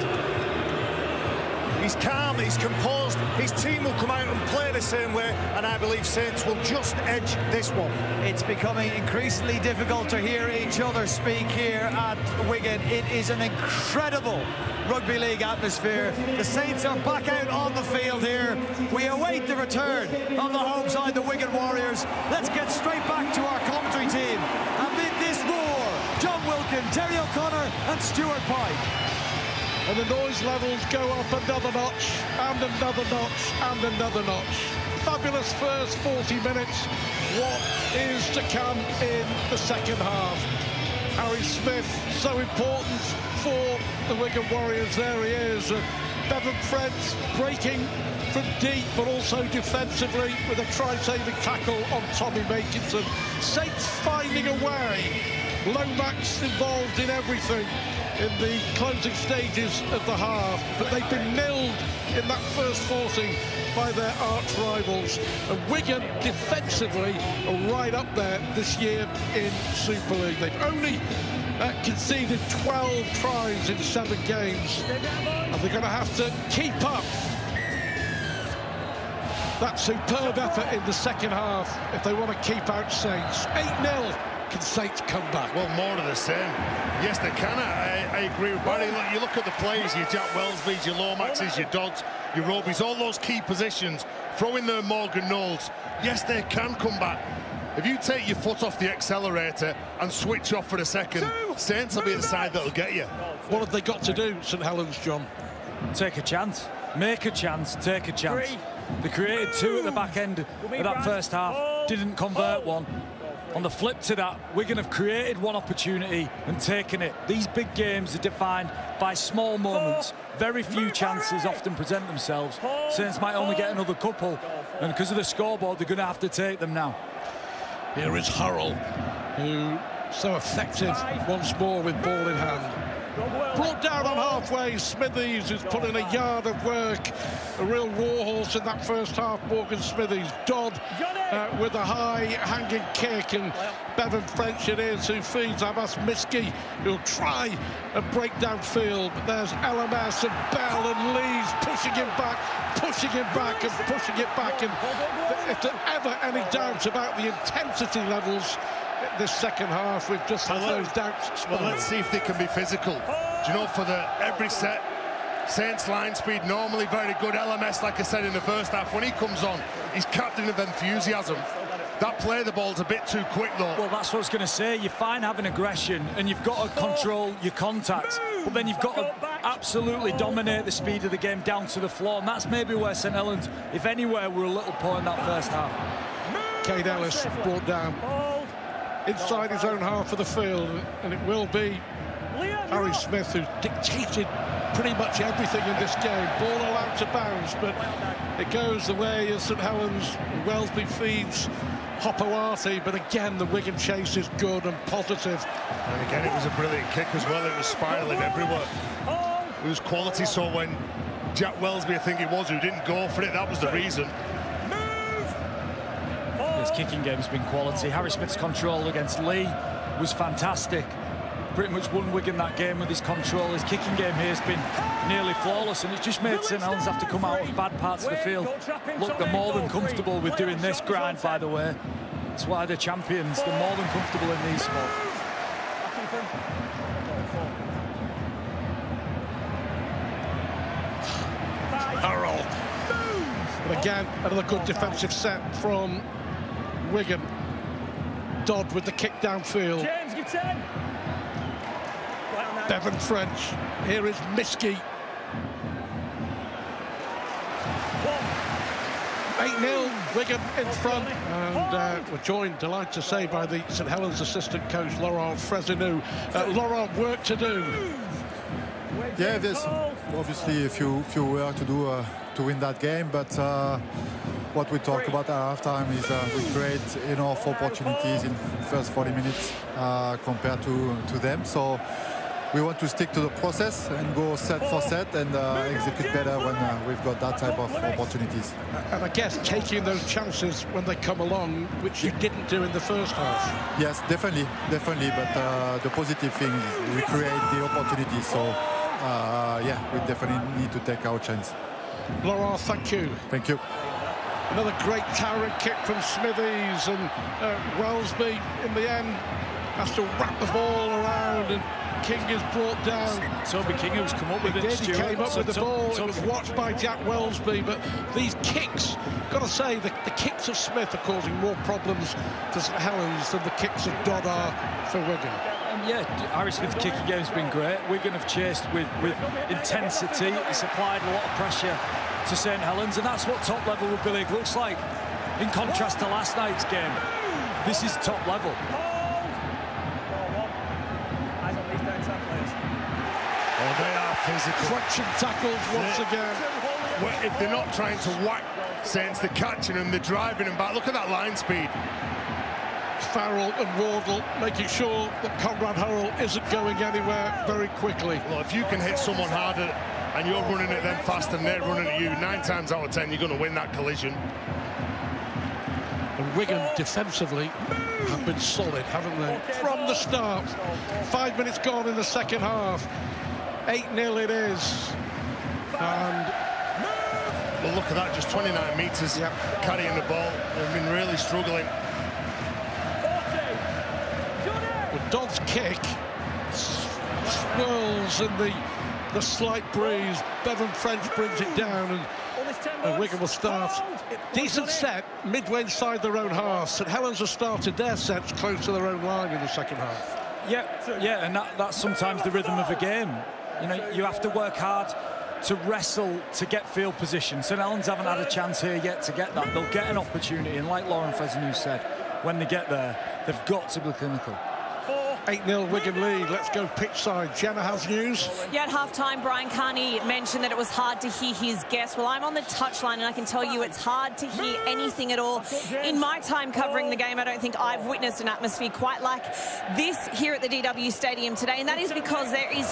He's calm, he's composed, his team will come out and play the same way, and I believe Saints will just edge this one. It's becoming increasingly difficult to hear each other speak here at Wigan. It is an incredible rugby league atmosphere. The Saints are back out on the field here. We await the return of the home side, the Wigan Warriors. Let's get straight back to our commentary team. Amid this roar, John Wilkin, Terry O'Connor and Stuart Pike. And the noise levels go up another notch, and another notch, and another notch. Fabulous first 40 minutes. What is to come in the second half? Harry Smith, so important for the Wigan Warriors. There he is. Bevan Freds breaking from deep, but also defensively with a try-saving tackle on Tommy Makinson. Saints finding a way. Lomax involved in everything in the closing stages of the half, but they've been milled in that first 40 by their arch rivals. And Wigan defensively are right up there this year in Super League. They've only conceded 12 tries in 7 games, and they're going to have to keep up that superb effort in the second half if they want to keep out Saints. 8-0. Can Saints come back? Well, more of the same. Yes, they can. I agree with Barry. Look, you look at the players, your Jack Wellesby's, your Lomaxes, your Dodds, your Robies, all those key positions, throw in there Morgan Knowles. Yes, they can come back. If you take your foot off the accelerator and switch off for a second, Saints will be the side that'll get you. What have they got to do, St Helens, John? Take a chance. Make a chance. Take a chance. They created 2 at the back end of that first half. Didn't convert one. On the flip to that, Wigan have created one opportunity and taken it. These big games are defined by small moments. Very few chances often present themselves. Saints might only get another couple, and because of the scoreboard, they're going to have to take them now. Here is Hurrell, who so effective once more with ball in hand. Brought down on halfway, Smithies, who's put in a yard of work. A real warhorse in that first half, Morgan Smithies. Dodd with a high hanging kick, and Bevan French it is who feeds Abbas Miski, who'll try and break downfield. But there's LMS and Bell and Lees pushing him back and pushing it back. And if there's ever any doubt about the intensity levels this second half, we've just had those doubts. Well, let's see if they can be physical. Do you know, for every set, Saints line speed normally very good. LMS, like I said in the first half, when he comes on, he's captain of enthusiasm. That play, the ball's a bit too quick, though. Well, that's what I was going to say. You're fine having aggression, and you've got to control your contacts, but then you've got to absolutely dominate the speed of the game down to the floor, and that's maybe where St Helens, if anywhere, were a little poor in that first half. Cade Ellis brought down inside his own half of the field, and it will be Harry Smith who's dictated pretty much everything in this game. Ball allowed to bounce, but it goes the way of St Helens. Wellesby feeds Hopoate, but again the Wigan chase is good and positive. And again, it was a brilliant kick as well. It was spiralling everywhere. It was quality. So when Jack Wellesby, I think it was, who didn't go for it, that was the reason. His kicking game's been quality. Harry Smith's control against Lee was fantastic. Pretty much won Wigan that game with his control. His kicking game here has been nearly flawless, and it's just made St Helens have to come out of bad parts of the field. Look, they're more than comfortable with doing this grind, by the way. That's why they're champions. They're more than comfortable in these spots. Harrell. And again, another good defensive set from Wigan. Dodd with the kick downfield. Bevan French. Here is Miski. 8-0, Wigan in front. And we're joined, delighted to say, by the St Helens assistant coach, Laurent Fresineau. Laurent, work to do. Yeah, there's obviously a few work to do to win that game, but what we talk about at halftime is we create enough opportunities in the first 40 minutes compared to them. So we want to stick to the process and go set for set and execute better when we've got that type of opportunities. And I guess taking those chances when they come along, which you didn't do in the first half. Yes, definitely. But the positive thing is we create the opportunities. So yeah, we definitely need to take our chance. Laurent, thank you. Thank you. Another great towering kick from Smithies, and Wellesby in the end has to wrap the ball around, and King is brought down. Toby King, who's come up with it, He came up with the ball. It was watched by Jack Wellesby, but these kicks, got to say, the kicks of Smith are causing more problems to St Helens than the kicks of Dodd are for Wigan. Yeah, Harry Smith's kicking game's been great. Wigan have chased with intensity. It's applied a lot of pressure to St Helens, and that's what top level rugby league looks like. In contrast to last night's game, this is top level. Oh, they are physical. Crunching tackles once again. Well, if they're not trying to whack Saints, they're catching them, they're driving them back. Look at that line speed. Farrell and Wardle making sure that Conrad Hurrell isn't going anywhere very quickly. Well, if you can hit someone harder and you're running at them faster than they're running at you, 9 times out of 10 you're going to win that collision. And Wigan defensively have been solid, haven't they? From the start. 5 minutes gone in the second half. 8-0 it is. And well, look at that, just 29 metres carrying the ball. They've been really struggling. Well, Dodd's kick swirls in the slight breeze. Bevan French brings it down, and Wigan will start. Decent set, midway inside their own half. St Helens have started their sets close to their own line in the second half. Yeah, and that's sometimes the rhythm of a game. You know, you have to work hard to wrestle to get field position. St Helens haven't had a chance here yet to get that. They'll get an opportunity, and like Laurent Fresineau said, when they get there, they've got to be clinical. 8-0 Wigan lead. Let's go pitch side. Jenna has news. Yeah, at half-time, Brian Carney mentioned that it was hard to hear his guests. Well, I'm on the touchline, and I can tell you it's hard to hear anything at all. In my time covering the game, I don't think I've witnessed an atmosphere quite like this here at the DW Stadium today, and that is because there is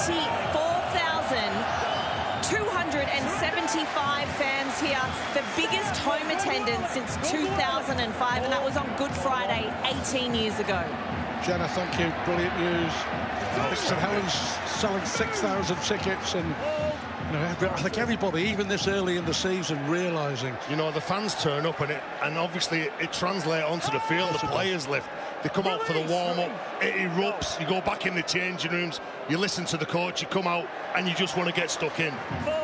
24,275 fans here, the biggest home attendance since 2005, and that was on Good Friday 18 years ago. Jenna, thank you. Brilliant news. St Helens selling 6,000 tickets, and you know, I think everybody, even this early in the season, realising. You know, the fans turn up, and obviously it translates onto the field. The players lift. They come out for the warm-up. It erupts. You go back in the changing rooms. You listen to the coach. You come out, and you just want to get stuck in.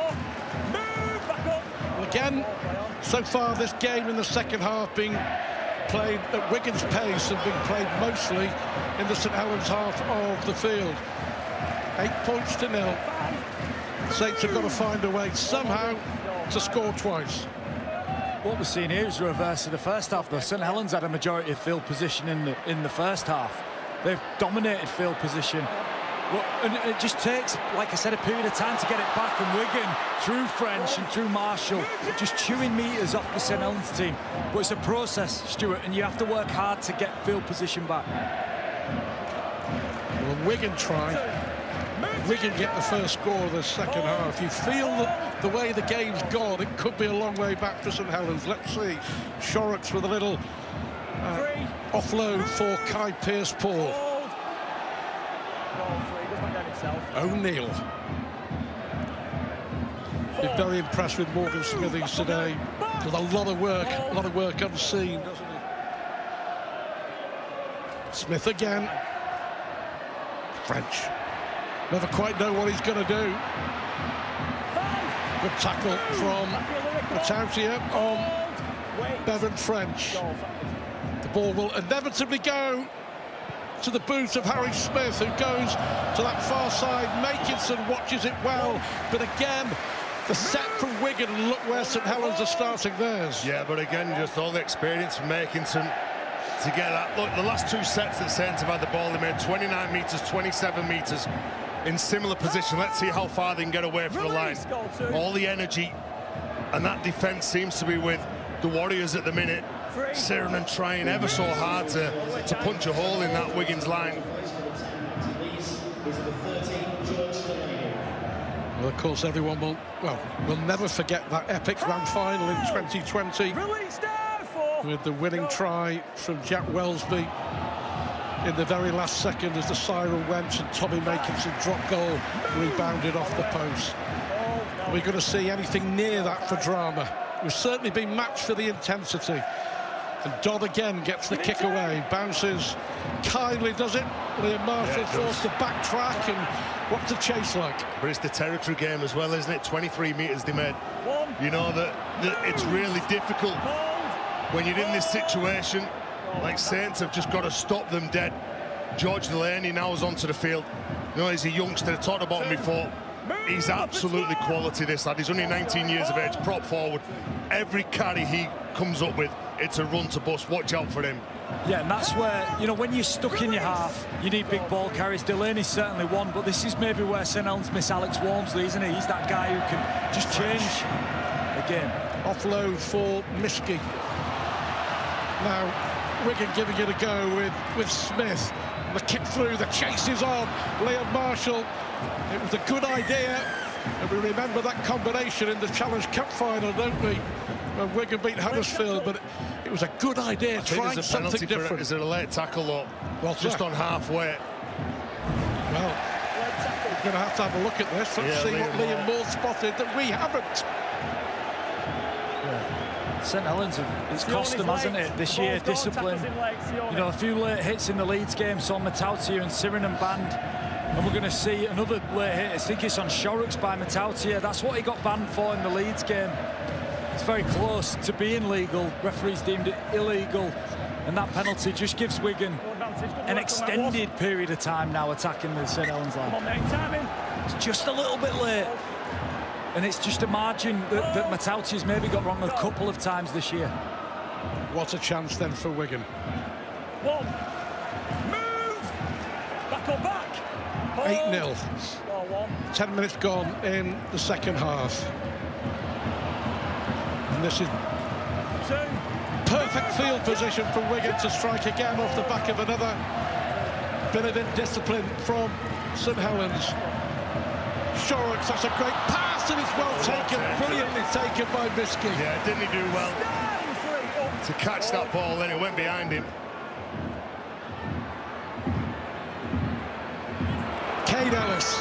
Well, again, so far this game in the second half being played at Wigan's pace and being played mostly in the St Helens half of the field. 8 points to 0. Saints have got to find a way somehow to score twice. What we're seeing here is the reverse of the first half, though. St Helens had a majority of field position in the first half. They've dominated field position. Well, and it just takes, like I said, a period of time to get it back. And Wigan, through French and through Marshall, just chewing metres off the St Helens team. But it's a process, Stuart, and you have to work hard to get field position back. Well, Wigan try. Wigan get the first score of the second half. You feel that the way the game's gone, it could be a long way back for St Helens. Let's see. Shorrocks with a little offload for Kai Pearce-Paul. O'Neill. Been very impressed with Morgan Smithies today. Does a lot of work unseen, doesn't he? Smith again. French. Never quite know what he's going to do. Good tackle from Matautia on Bevan French. The ball will inevitably go to the boot of Harry Smith, who goes to that far side. Makinson watches it well, but again, the set from Wigan, and look where St Helens are starting theirs. Yeah, but again, just all the experience from Makinson to get that. Look, the last 2 sets that Saints have had the ball, they made 29 metres, 27 metres in similar position. Let's see how far they can get away from the line. All the energy, and that defence seems to be with the Warriors at the minute. Sirenen trying ever so hard to punch a hole in that Wigan's line. Well, of course, everyone will never forget that epic grand final in 2020 with the winning try from Jack Wellesby in the very last second as the siren went, and Tommy Makinson drop goal rebounded off the post. We're going to see anything near that for drama. We've certainly been matched for the intensity. And Dodd again gets the kick away, bounces kindly, does it? Liam Marshall forced to backtrack, and what's the chase like? But it's the territory game as well, isn't it? 23 metres they made. You know that it's really difficult when you're in this situation. Like Saints have just got to stop them dead. George Delaney now is onto the field. You know, he's a youngster. I talked about him before. He's absolutely quality, this lad. He's only 19 years of age, prop forward. Every carry he comes up with, it's a run to bust. Watch out for him. Yeah, and that's where, you know, when you're stuck in your half, you need big ball carries. Delaney's certainly one, but this is maybe where St Helens miss Alex Walmsley, isn't he? He's that guy who can just change a game. Offload for Mischke. Now, Wigan giving it a go with Smith. The kick through, the chase is on. Liam Marshall. It was a good idea, and we remember that combination in the Challenge Cup final, don't we? When Wigan beat Huddersfield, but it was a good idea, trying something different. Is it a late tackle, though? Well, just on halfway. Well, we're going to have a look at this. Let's see what Liam Moore spotted that we haven't. St Helens, it's cost them, hasn't it, this year, discipline. You know, a few late hits in the Leeds game, so Matautia and Sirenen banned. And we're going to see another late hit. I think it's on Shorrocks by Matautia. That's what he got banned for in the Leeds game. It's very close to being legal. Referees deemed it illegal. And that penalty just gives Wigan an extended period of time now attacking the St Helens line. It's just a little bit late. And it's just a margin that Matautia's maybe got wrong a couple of times this year. What a chance then for Wigan. Back. 8-0. 10 minutes gone in the second half. And this is perfect field position for Wigan to strike again off the back of another bit of indiscipline from St Helens. Shorrocks, that's a great pass, and it's well taken, brilliantly taken by Miski. Yeah, didn't he do well to catch that ball, then it went behind him. Kane Ellis.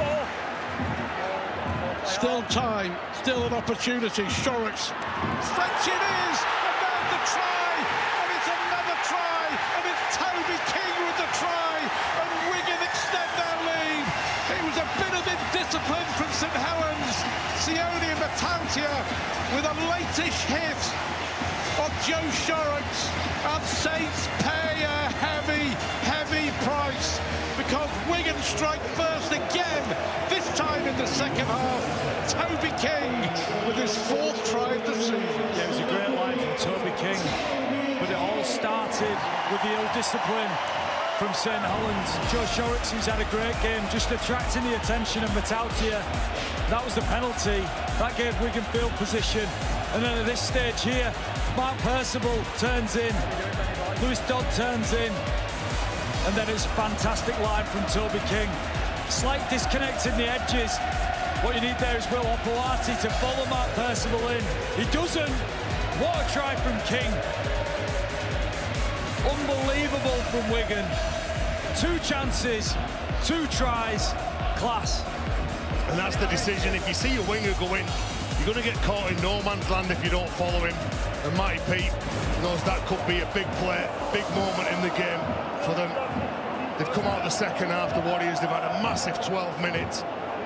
Still time, still an opportunity. Shorrocks. French it is, and there's the try, and it's another try, and it's Toby King with the try, and Wigan extend their lead. It was a bit of indiscipline from St Helens. Sione Matautia with a latish hit on Joe Shorrocks, and Saints pay a heavy price, because Wigan strike first again, this time in the second half. Toby King with his 4th try of the season. Yeah, it was a great line from Toby King, but it all started with the ill-discipline from St Helens. Joe Shorrocks, who's had a great game, just attracting the attention of Matautia. That was the penalty. That gave Wigan field position. And then at this stage here, Mark Percival turns in, Lewis Dodd turns in, and then it's a fantastic line from Toby King. Slight disconnect in the edges. What you need there is Will Opolati to follow Mark Percival in. He doesn't. What a try from King. Unbelievable from Wigan. 2 chances, 2 tries, class. And that's the decision. If you see your winger go in, you're going to get caught in no man's land if you don't follow him. And Matty Pete knows that could be a big play, big moment in the game for them. They've come out the second half, the Warriors. They've had a massive 12 minutes.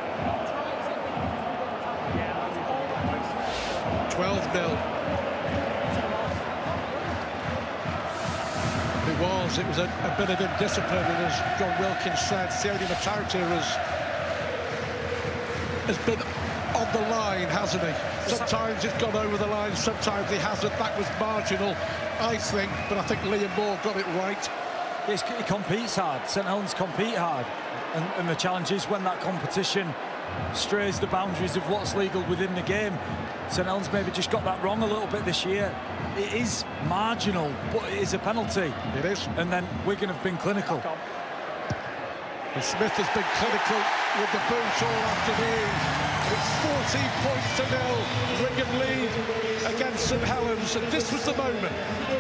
12-0. It was a bit of indiscipline, and as John Wilkins said, Sione Matautia has been on the line, hasn't he? Sometimes it's gone over the line, sometimes he hasn't. That was marginal, I think, but I think Liam Moore got it right. Yes, he competes hard. St Helens compete hard, and the challenge is when that competition strays the boundaries of what's legal within the game. St Helens maybe just got that wrong a little bit this year. It is marginal, but it is a penalty. It is. And then Wigan have been clinical. And Smith has been clinical with the boot all afternoon. It's 14 points to 0. Wigan lead against St Helens, and this was the moment.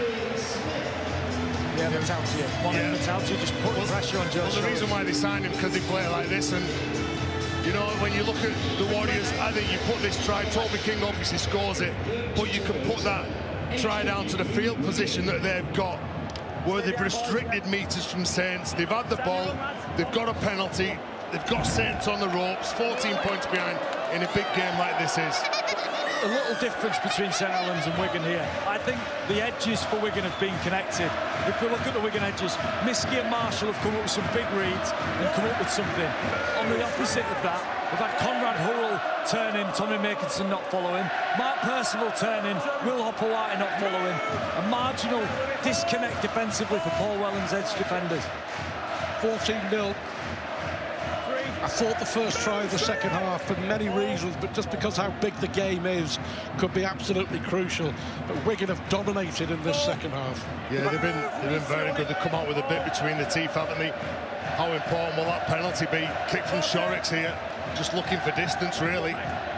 Yeah, Matautia. Matautia just put pressure on Joe. Well, the reason why they signed him, because they play like this, and you know, when you look at the Warriors, I think you put this try, Toby King obviously scores it, but you can put that try down to the field position that they've got, where they've restricted meters from Saints. They've had the ball, they've got a penalty, they've got Saints on the ropes, 14 points behind in a big game like this is. A little difference between St Helens and Wigan here. I think the edges for Wigan have been connected. If we look at the Wigan edges, Miski and Marshall have come up with some big reads and come up with something. On the opposite of that, we've had Conrad Hurrell turn in, Tommy Makinson not following, Mark Percival turn in, Will Opolati not following. A marginal disconnect defensively for Paul Welland's edge defenders. 14-0. I thought the first try of the second half, for many reasons, but just because how big the game is, could be absolutely crucial. But Wigan have dominated in this second half. Yeah, they've been very good. They've come out with a bit between the teeth, haven't they? How important will that penalty be? Kick from Shorrocks here, just looking for distance, really.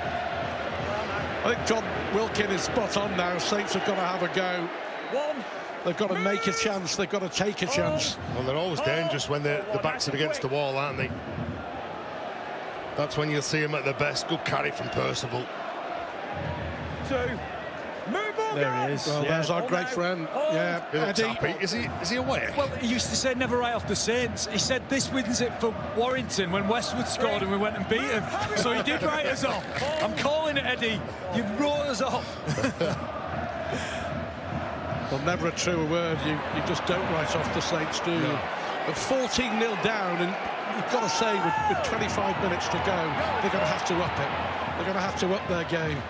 I think John Wilkin is spot on now. Saints have got to have a go. They've got to make a chance. They've got to take a chance. Well, they're always dangerous when the backs are against the wall, aren't they? That's when you'll see him at their best. Good carry from Percival. There he is. Well, there's our great friend. Yeah, Eddie. Is he awake? Well, he used to say never write off the Saints. He said this wins it for Warrington when Westwood scored and we went and beat him. So he did write us off. I'm calling it, Eddie. You wrote us off. Well, never a truer word. You just don't write off the Saints, do you? No. But 14-0 down, and you've got to say, with 25 minutes to go, they're going to have to up it. They're going to have to up their game.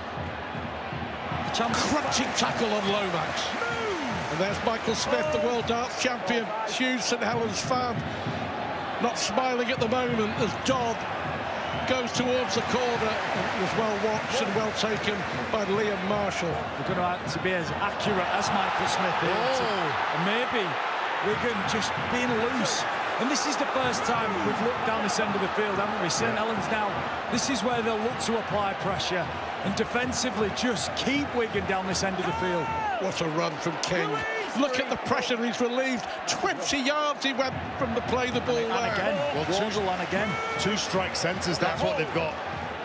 Crunching tackle on Lomax. And there's Michael Smith, the World Darts Champion, huge St Helens fan. not smiling at the moment as Dodd goes towards the corner. It was well watched and well taken by Liam Marshall. They're going to have to be as accurate as Michael Smith is. And maybe Wigan just being loose. And this is the first time we've looked down this end of the field, haven't we? St Helens now, this is where they'll look to apply pressure and defensively just keep Wigan down this end of the field. What a run from King. Look at the pressure he's relieved. 20 yards he went from the play the ball and there. Again, well, and again. 2 strike centres, that's what they've got.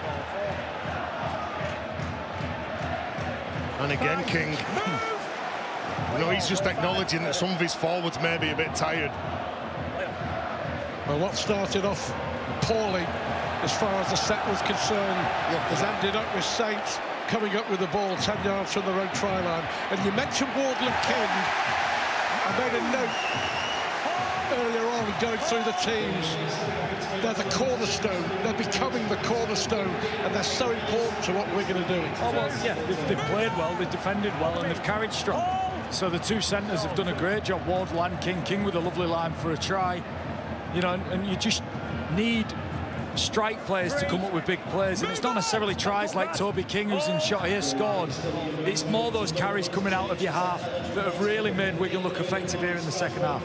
And again, King. No, he's just acknowledging that some of his forwards may be a bit tired. Well, what started off poorly as far as the set was concerned has ended up with Saints coming up with the ball 10 yards from their own try line. And you mentioned Wardle and King. I made a note earlier on going through the teams. They're the cornerstone. They're becoming the cornerstone, and they're so important to what Wigan are doing. Oh, well, yeah, they've played well, they've defended well, and they've carried strong. So the 2 centres have done a great job, Wardle and King. King with a lovely line for a try. You know, and you just need strike players to come up with big plays, and it's not necessarily tries like Toby King, who's in shot here, scored. It's more those carries coming out of your half that have really made Wigan look effective here in the second half.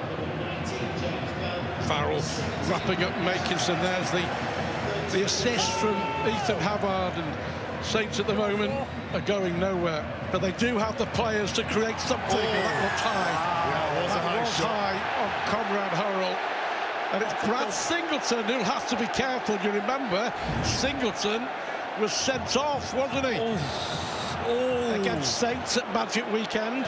Farrell wrapping up Makinson. There's the assist from Ethan Havard, and Saints at the moment are going nowhere, but they do have the players to create something. That looked high. Yeah, it was a high shot. High on Conrad Hurrell. And it's Brad Singleton who'll have to be careful. You remember, Singleton was sent off, wasn't he? Against Saints at Magic Weekend.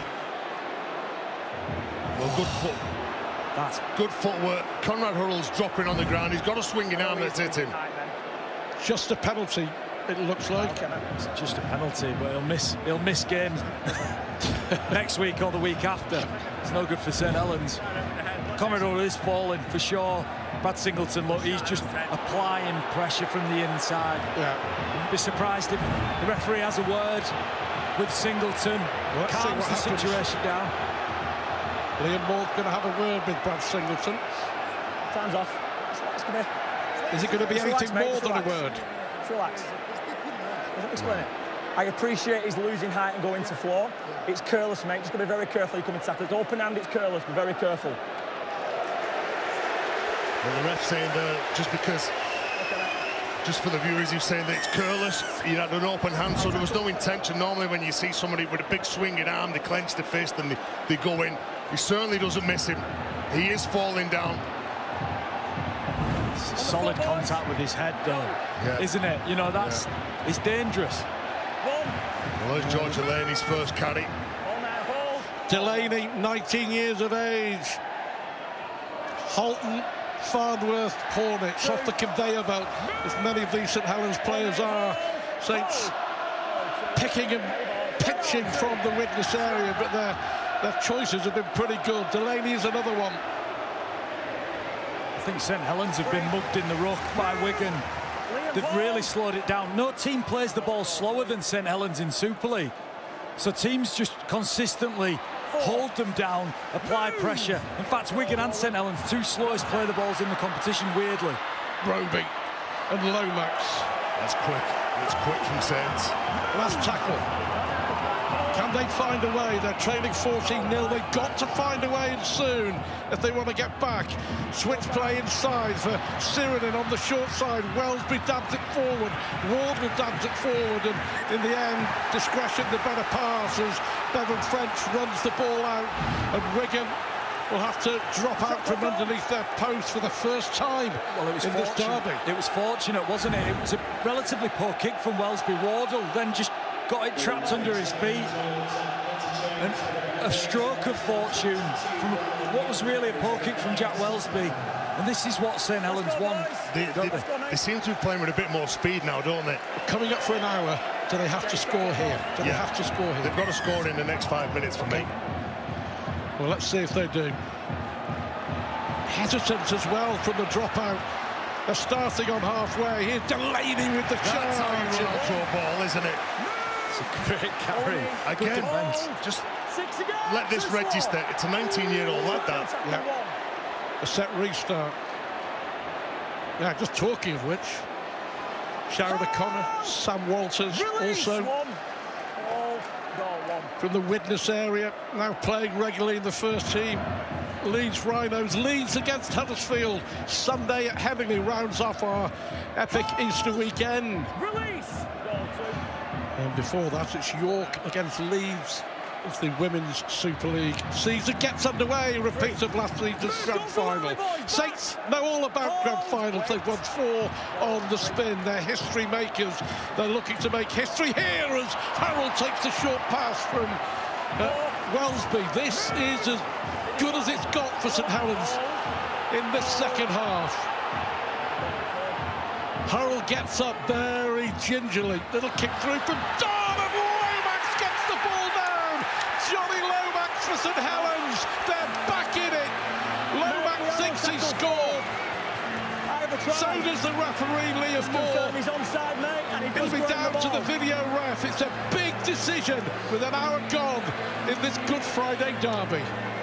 Well, that's good footwork. Conrad Hurrell's dropping on the ground. He's got a swinging arm that's hit him. Just a penalty, it looks like. It's just a penalty, but he'll miss games next week or the week after. It's no good for St Helens. Conrad is falling for sure. Brad Singleton, look, he's just applying pressure from the inside. Yeah. Be surprised if the referee has a word with Singleton, calms the situation down. Liam Moore's going to have a word with Brad Singleton. Time's off. Is it going to be anything more than a word? Relax. Let me explain it. I appreciate he's losing height and going to floor. It's careless, mate. Just got to be very careful. You come and tackle. It's open hand, it's careless. Be very careful. Well, the ref saying that just for the viewers, he's saying that it's careless. He had an open hand, so there was no intention. Normally, when you see somebody with a big swinging arm, they clench the fist and they go in. He certainly doesn't miss him. He is falling down. Solid contact with his head, though, isn't it? You know, it's dangerous. Well, there's George Delaney's first carry. Delaney, 19 years of age. Holton, Farnworth, Hornets off the conveyor belt, as many of these St Helens players are. Saints picking and pitching from the witness area, but their choices have been pretty good. Delaney is another one. I think St Helens have been mugged in the ruck by Wigan. They've really slowed it down. No team plays the ball slower than St Helens in Super League. So teams just consistently hold them down, apply pressure. In fact, Wigan and St Helens, 2 slowest play the balls in the competition, weirdly. Roby and Lomax. That's quick. It's quick from Saints. Last tackle. Can they find a way? They're trailing 14-0. They've got to find a way, and soon, if they want to get back. Switch play inside for Sirinen on the short side. Wellesby dabs it forward. Wardle dabs it forward, and in the end, discretion the better pass as Bevan French runs the ball out, and Wigan will have to drop out from underneath their post for the first time in this derby. It was fortunate, wasn't it? It was a relatively poor kick from Wellesby. Wardle then just got it trapped under his feet. And a stroke of fortune from what was really a poor kick from Jack Wellesby. And this is what St Helens want. They seem to be playing with a bit more speed now, don't they? Coming up for an hour, do they have to score here? Do they have to score here? They've got to score in the next 5 minutes for me. Well, let's see if they do. Hesitant as well from the dropout. They're starting on halfway. Here's Delaney with the charge. That's how you run onto a ball, isn't it? It's a great carry. Again, just let this register. It's a 19-year-old lad, that. Yeah. A set restart. Yeah, just talking of which, Sharon O'Connor, Sam Walters also from the Widnes area, now playing regularly in the first team. Leeds Rhinos, Leeds against Huddersfield Sunday at Headingley rounds off our epic Easter weekend. And before that, it's York against Leeds. It's the Women's Super League season gets underway. Repeats of last season's grand final. Saints know all about grand finals. They've won 4 on the spin. They're history makers. They're looking to make history here as Harold takes the short pass from Wellesby. This is as good as it's got for St Helens in this second half. Harold gets up very gingerly. Little kick through from Don, and Lomax gets the ball down. Johnny Lomax for St Helens. They're back in it. Lomax thinks he's scored. So does the referee, Liam Moore. He's onside, mate, and it'll be down to the video ref. It's a big decision with an hour gone in this Good Friday derby.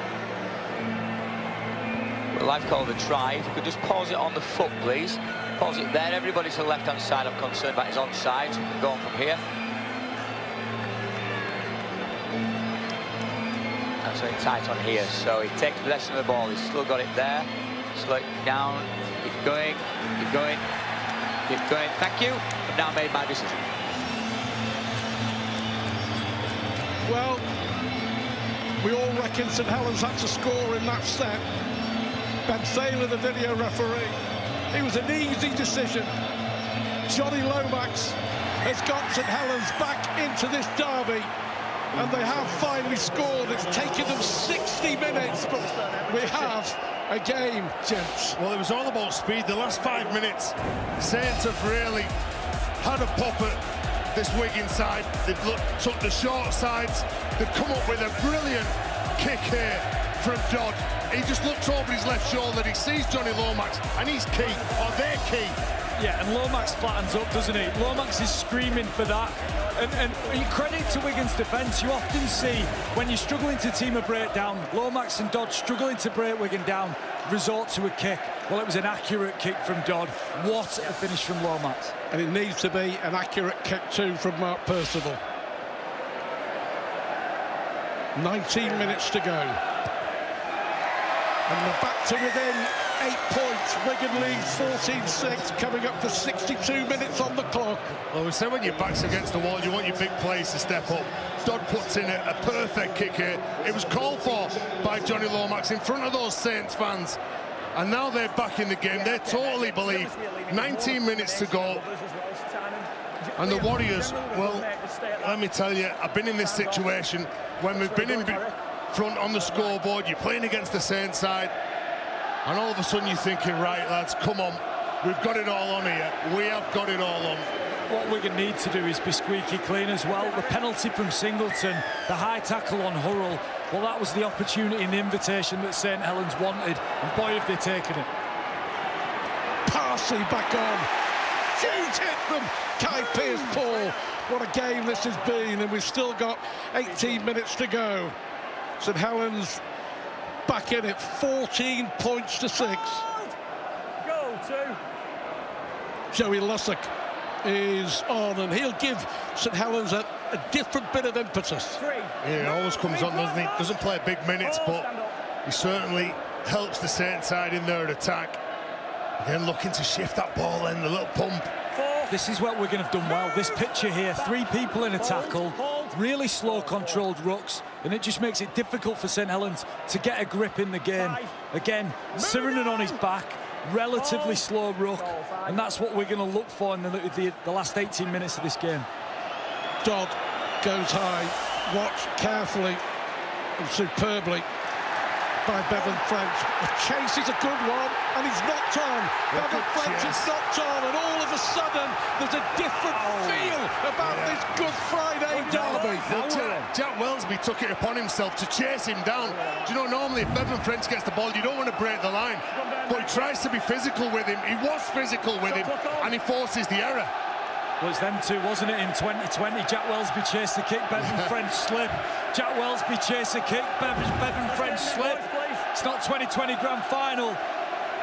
Well, I've called a try. If you could just pause it on the foot, please. Pause it there. Everybody to the left-hand side, I'm concerned about his onside. So we can go on from here. And so it's tight on here. So he takes possession of the ball. He's still got it there. Slow it down. Keep going. Keep going. Keep going. Thank you. I've now made my decision. Well, we all reckon St Helens had to score in that set. Ben Thaler, the video referee. It was an easy decision. Johnny Lomax has got St Helens back into this derby, and they have finally scored. It's taken them 60 minutes, but we have a game, gents. Well, it was all about speed. The last 5 minutes, Saints have really had a pop at this Wigan side. They've took the short sides. They've come up with a brilliant kick here from Dodd. He just looks over his left shoulder, he sees Johnny Lomax, and he's key, or they're key. Yeah, and Lomax flattens up, doesn't he? Lomax is screaming for that. And credit to Wigan's defence. You often see, when you're struggling to team a breakdown, Lomax and Dodd struggling to break Wigan down, resort to a kick. Well, it was an accurate kick from Dodd. What a finish from Lomax. And it needs to be an accurate kick too from Mark Percival. 19 minutes to go. And they're back to within 8 points. Wigan leads 14-6, coming up to 62 minutes on the clock. Well, we said when your back's against the wall, you want your big players to step up. Dodd puts in a perfect kick here. It was called for by Johnny Lomax in front of those Saints fans. And now they're back in the game. They totally believe. 19 minutes to go. And the Warriors, well, let me tell you, I've been in this situation when we've been in front on the scoreboard, you're playing against the Saints side, and all of a sudden you're thinking, right, lads, come on, we've got it all on here. We have got it all on. What Wigan need to do is be squeaky clean as well. The penalty from Singleton, the high tackle on Hurrell, well, that was the opportunity and the invitation that St Helens wanted, and boy, have they taken it. Parsley back on. Huge hit from Kai Pearce-Paul. What a game this has been, and we've still got 18 minutes to go. St Helens back in it, 14 points to 6. Go to Joey Lussick is on, and he'll give St Helens a different bit of impetus. Yeah, he always comes on, doesn't he? Doesn't play big minutes, but he certainly helps the Saints side in their attack. Again, looking to shift that ball in, the little pump. This is what Wigan have done well. This picture here, 3 people in a tackle, really slow controlled rucks, and it just makes it difficult for St Helens to get a grip in the game. Again, Sirenen on his back, relatively slow ruck, and that's what we're going to look for in the last 18 minutes of this game. Dodd goes high, watched carefully and superbly by Bevan French. The chase is a good one, and he's knocked on. Bevan French is knocked on, and all of a sudden there's a different feel about this Good Friday derby. Jack Wellesby took it upon himself to chase him down. Do you know, normally if Bevan French gets the ball, you don't want to break the line, but he tries to be physical with him. He was physical with him, and he forces the error. Well, it's them two, wasn't it, in 2020? Jack Wellesby chased the kick, Bevan French slip. Jack Wellesby chased the kick, Bevan French slip. It's not 2020 grand final.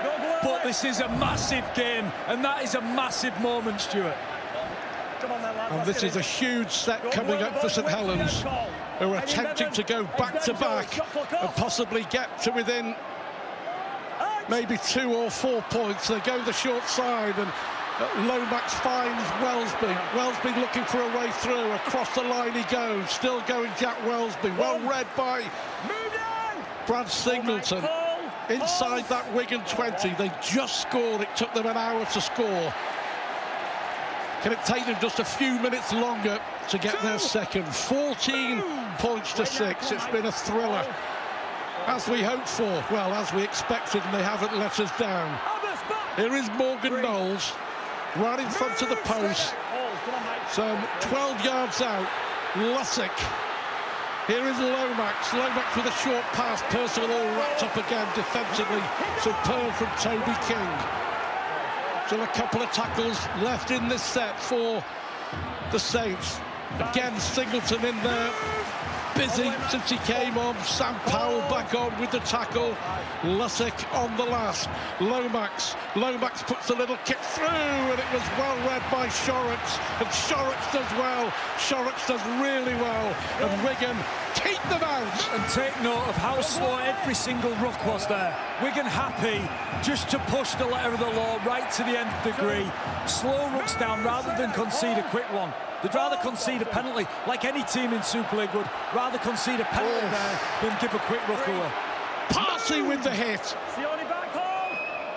but this is a massive game, and that is a massive moment, Stuart. And this is a huge set coming up for St Helens, who are attempting to go back-to-back and possibly get to within maybe 2 or 4 points. They go the short side, and Lomax finds Welsby. Welsby looking for a way through. Across the line he goes. Still going Jack Welsby. Well read by Brad Singleton. Inside that Wigan 20. They just scored. It took them an hour to score. Can it take them just a few minutes longer to get their second? 14 points to 6. It's been a thriller. As we hoped for, well, as we expected, and they haven't let us down. Here is Morgan Knowles, right in front of the post. Some 12 yards out. Lussick. Here is Lomax. Lomax with a short pass. Percival all wrapped up again defensively. Superb from Toby King. Still a couple of tackles left in this set for the Saints. Again, Singleton in there. Busy since he came on. Sam Powell back on with the tackle. Lussick on the last. Lomax puts a little kick through, and it was well read by Shorrocks. And Shorrocks does well. Shorrocks does really well. And Wigan keep them out. And take note of how slow every single ruck was there. Wigan happy just to push the letter of the law right to the nth degree. Slow rucks down rather than concede a quick one. They'd rather concede a penalty, like any team in Super League would, rather concede a penalty there than give a quick ruck away. Parsley with the hit. Sione back home.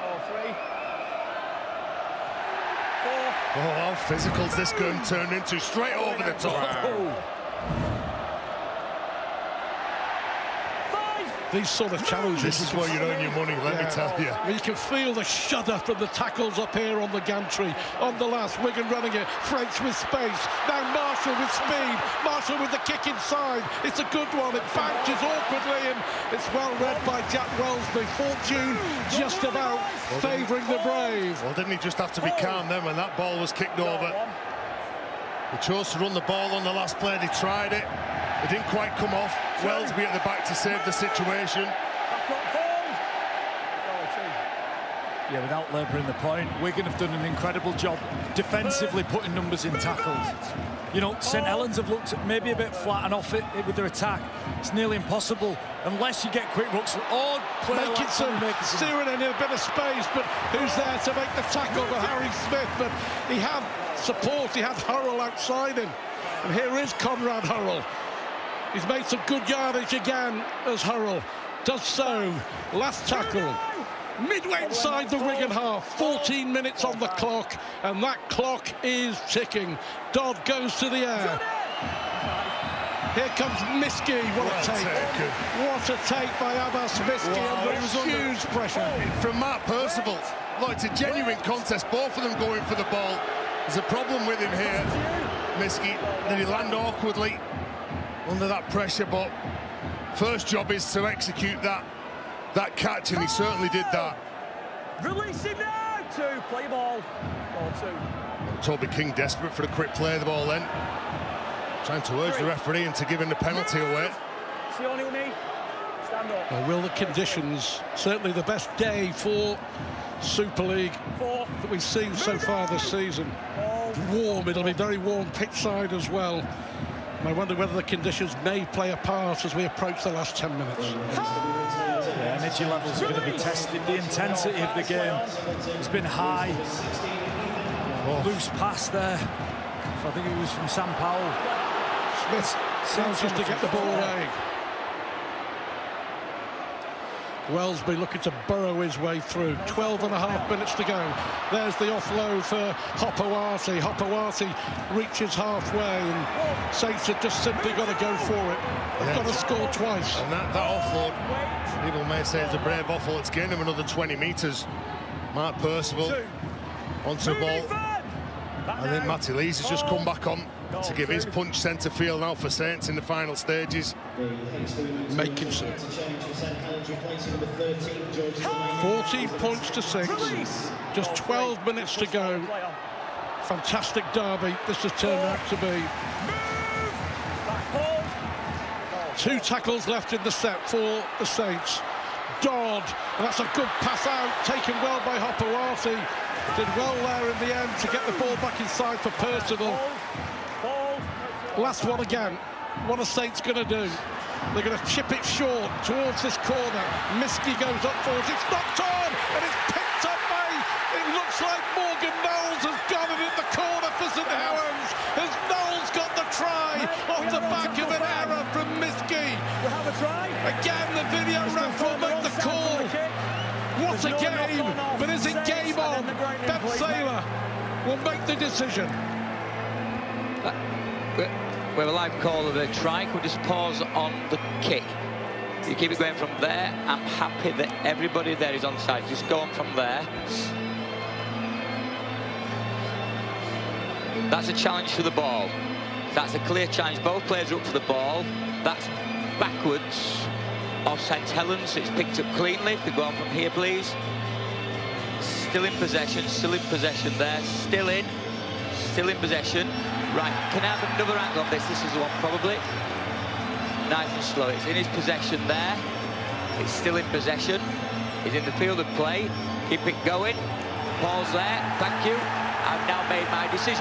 4. Oh, how physical's this game turned into? Straight over the top. These sort of challenges. This is where you earn your money, let me tell you. You can feel the shudder from the tackles up here on the gantry. On the last, Wigan running it. French with space. Now Marshall with speed. Marshall with the kick inside. It's a good one. It bounces awkwardly, and it's well read by Jack Welsby. Fortune just about favouring the Brave. Well, didn't he just have to be calm then when that ball was kicked over? He chose to run the ball on the last play. They tried it. It didn't quite come off. Welsby at the back to save the situation. Yeah, without labouring the point, Wigan have done an incredible job defensively putting numbers in tackles. You know, St Helens have looked maybe a bit flat and off it with their attack. It's nearly impossible unless you get quick looks or play Makinson, steering in a bit of space, but who's there to make the tackle for Harry Smith? But he had support, he had Hurrell outside him. And here is Conrad Hurrell. He's made some good yardage again as Hurrell does so. Last tackle. Midway inside the Wigan half. 14 minutes on the clock, and that clock is ticking. Dodd goes to the air. Here comes Miskey. What a take. What a take by Abbas Miskey under huge pressure. From Matt Percival. Look, it's a genuine contest. Both of them going for the ball. There's a problem with him here, Miskey. Did he land awkwardly under that pressure? But first job is to execute that catch, and he certainly did that. Release him now. 2. Play ball. 4-2. Toby King desperate for the quick play of the ball then. Trying to urge the referee into giving the penalty away. Sione with me. Stand up. Well, will the conditions, certainly the best day for Super League that we've seen so far this season. Warm, it'll be very warm pitch side as well. And I wonder whether the conditions may play a part as we approach the last 10 minutes. Yeah, energy levels are going to be tested. The intensity of the game has been high. Loose pass there. I think it was from Sam Powell. Smith manages to get the ball away. Welsby looking to burrow his way through. 12.5 minutes to go. There's the offload for Hopewati. Hopewati reaches halfway, and Saints have just simply got to go for it. They've got to score twice. And that offload, people may say it's a brave offload. It's gained him another 20 metres. Mark Percival onto the ball. I think Matty Lees has just come back on to give his punch centre field now for Saints in the final stages. Makinson. 14 points to 6. Just 12 minutes to go. Fantastic derby this has turned out to be. 2 tackles left in the set for the Saints. Dodd, and that's a good pass out, taken well by Hopewati. Did well there in the end to get the ball back inside for Percival. Last one again. What are Saints going to do? They're going to chip it short towards this corner. Miski goes up for it. It's knocked on, and it's picked up by, it looks like Morgan Knowles has got it in the corner for St Helens. As Knowles got the try off the back of an error from Miski. We'll have a try. Again, the video ref will make the call. What a game, but is it game on? Ben Saylor will make the decision. We have a live call of a try. Could we just pause on the kick? You keep it going from there. I'm happy that everybody there is onside. Just go on from there. That's a challenge for the ball. That's a clear challenge. Both players are up for the ball. That's backwards of St Helens. It's picked up cleanly. If we go on from here, please. Still in possession there. Still in possession. Right, can I have another angle on this? This is the one, probably. Nice and slow. It's in his possession there. It's still in possession. He's in the field of play. Keep it going. Pause there. Thank you. I've now made my decision.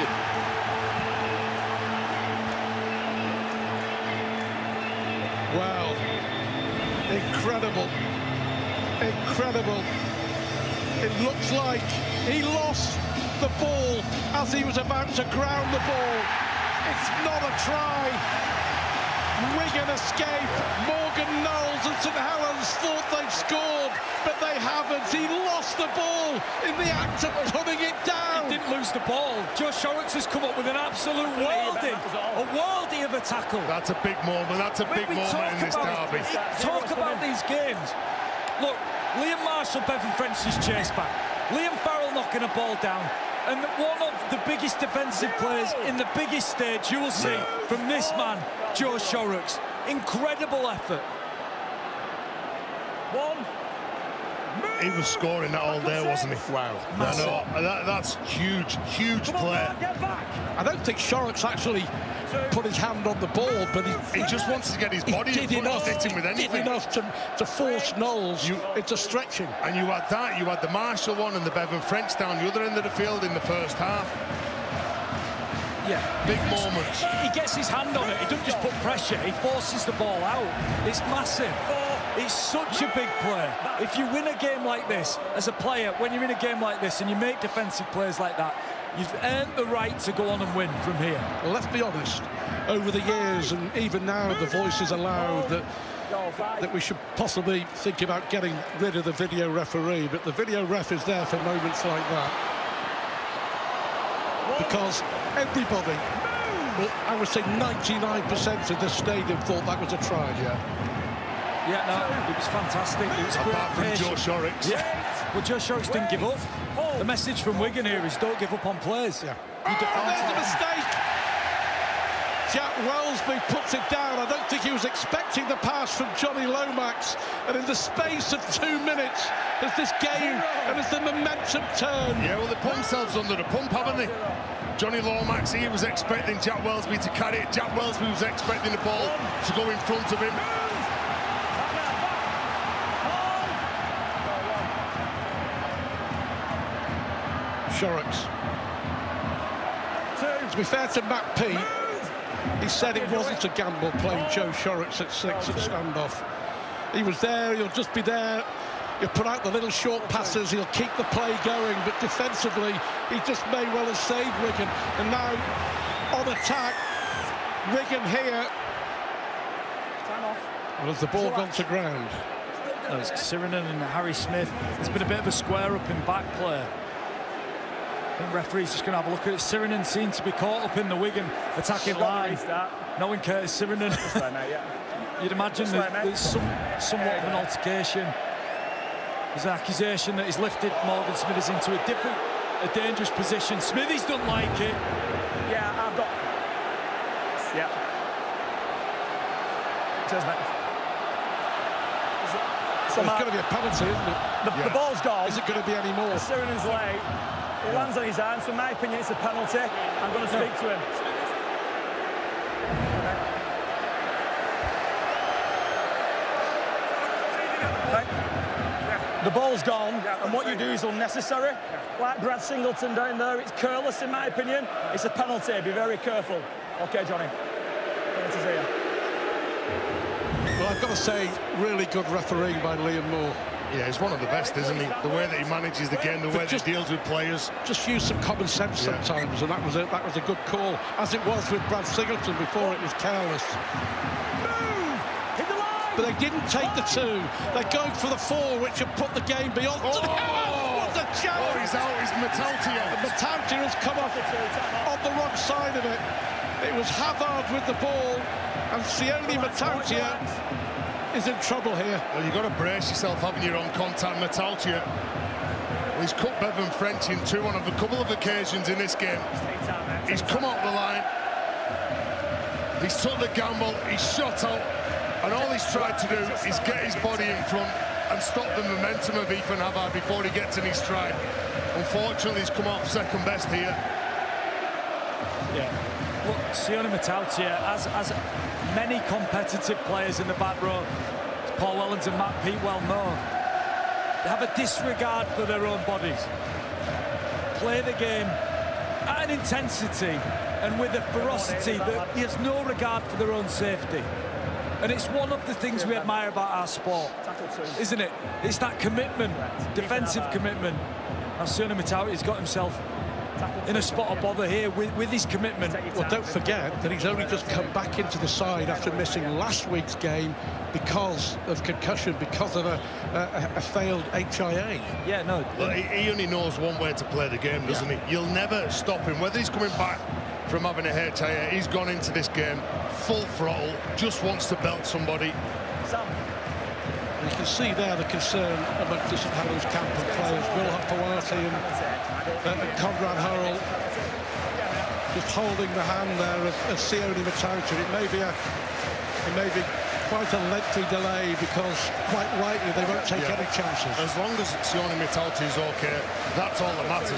Wow. Incredible. Incredible. It looks like he lost the ball as he was about to ground the ball. It's not a try. Wigan escape. Morgan Knowles and St Helens thought they'd scored, but they haven't. He lost the ball in the act of putting it down. He didn't lose the ball. Josh Horrocks has come up with an absolute worldie of a tackle. That's a big moment. That's a big moment in this derby. Talk about these games. Look, Liam Marshall, Bevan French's chase back. Liam Farrell knocking a ball down. And one of the biggest defensive players in the biggest stage you will see from this man, Josh Horrocks. Incredible effort. He was scoring that all day, wasn't he? Wow. That's huge play. I don't think Horrocks actually put his hand on the ball, but he just wants to get his body in front of hitting with anything. Did enough to force Knowles into stretching. And you had that, you had the Marshall one and the Bevan French down the other end of the field in the first half. Yeah. Big moments. He gets his hand on it. He doesn't just put pressure, he forces the ball out. It's massive. It's such a big play. If you win a game like this, as a player, when you're in a game like this and you make defensive plays like that, you've earned the right to go on and win from here. Well, let's be honest, over the years and even now the voice is allowed that we should possibly think about getting rid of the video referee, but the video ref is there for moments like that. Because everybody, well, I would say 99% of the stadium thought that was a try. Yeah, no, it was fantastic. It was apart from Josh Horrocks. Yeah. Well, Josh Horrocks didn't give up. The message from Wigan here is don't give up on plays. Yeah. There's the mistake. Jack Wellesby puts it down. I don't think he was expecting the pass from Johnny Lomax. And in the space of 2 minutes, as this game and as the momentum turned. Yeah, well, they put themselves under the pump, haven't they? Johnny Lomax, he was expecting Jack Wellesby to carry it. Jack Wellesby was expecting the ball to go in front of him. Horrocks. To be fair to Matt P, he said it wasn't a gamble playing Joe Horrocks at 6 at standoff. He was there, he'll just be there. He'll put out the little short passes, he'll keep the play going, but defensively, he just may well have saved Wigan. And now, on attack, Wigan here. Well, has the ball gone to ground? No, it's Sirinen and Harry Smith. There's been a bit of a square-up in back play. I think the referee's just going to have a look at it. Sirinen seemed to be caught up in the Wigan attacking line. Knowing Curtis Sirinen, you'd imagine that there's somewhat of an altercation. There's an accusation that he's lifted Morgan Smithers into a dangerous position. Smithies don't like it. Yeah, I've got... Yeah. Cheers, mate. So it's going to be a penalty, isn't it? The ball's gone. Is it going to be any more? Sirenen's late. He lands on his arm, so in my opinion, it's a penalty. I'm going to speak to him. Okay. The ball's gone, and what you do is unnecessary. Like Brad Singleton down there, it's careless in my opinion. It's a penalty, be very careful. Okay, Johnny. Penalty's here. Well, I've got to say, really good refereeing by Liam Moore. Yeah, he's one of the best, isn't he? The way that he manages the game, the way that he deals with players. Just use some common sense sometimes, and that was a good call, as it was with Brad Singleton before. It was careless. But they didn't take the 2. They're going for the 4, which have put the game beyond. Oh, what a challenge! Oh, he's out. He's Matautia. Matautia has come off on the wrong side of it. It was Havard with the ball, and Sione Matautia is in trouble here. Well, you've got to brace yourself, haven't you, on contact. Matautia. Well, he's cut Bevan French in 2 on a couple of occasions in this game. He's come up the line. He's took the gamble. He's shot out. And all he's tried to do is get his body in front and stop the momentum of Ethan Havard before he gets in his stride. Unfortunately, he's come off second best here. Yeah. Look, Sione Matautia, as many competitive players in the back row, as Paul Helens and Matt Peat well know, they have a disregard for their own bodies. Play the game at an intensity and with a ferocity that has no regard for their own safety. And it's one of the things we admire about our sport, isn't it? It's that commitment, defensive commitment. Now, Sione Matautia's got himself in a spot of bother here with his commitment. Well, don't forget that he's only just come back into the side after missing last week's game because of concussion, because of a failed HIA. Yeah, no. Well, he only knows one way to play the game, doesn't he? You'll never stop him. Whether he's coming back from having a HIA, he's gone into this game full throttle, just wants to belt somebody. You can see there the concern amongst the St Helens camp of players. Will Hopewati and Conrad Hurrell just holding the hand there of Sione Matautia. It may be quite a lengthy delay because, quite rightly, they won't take any chances. As long as Sione Matautia is okay, that's all that matters.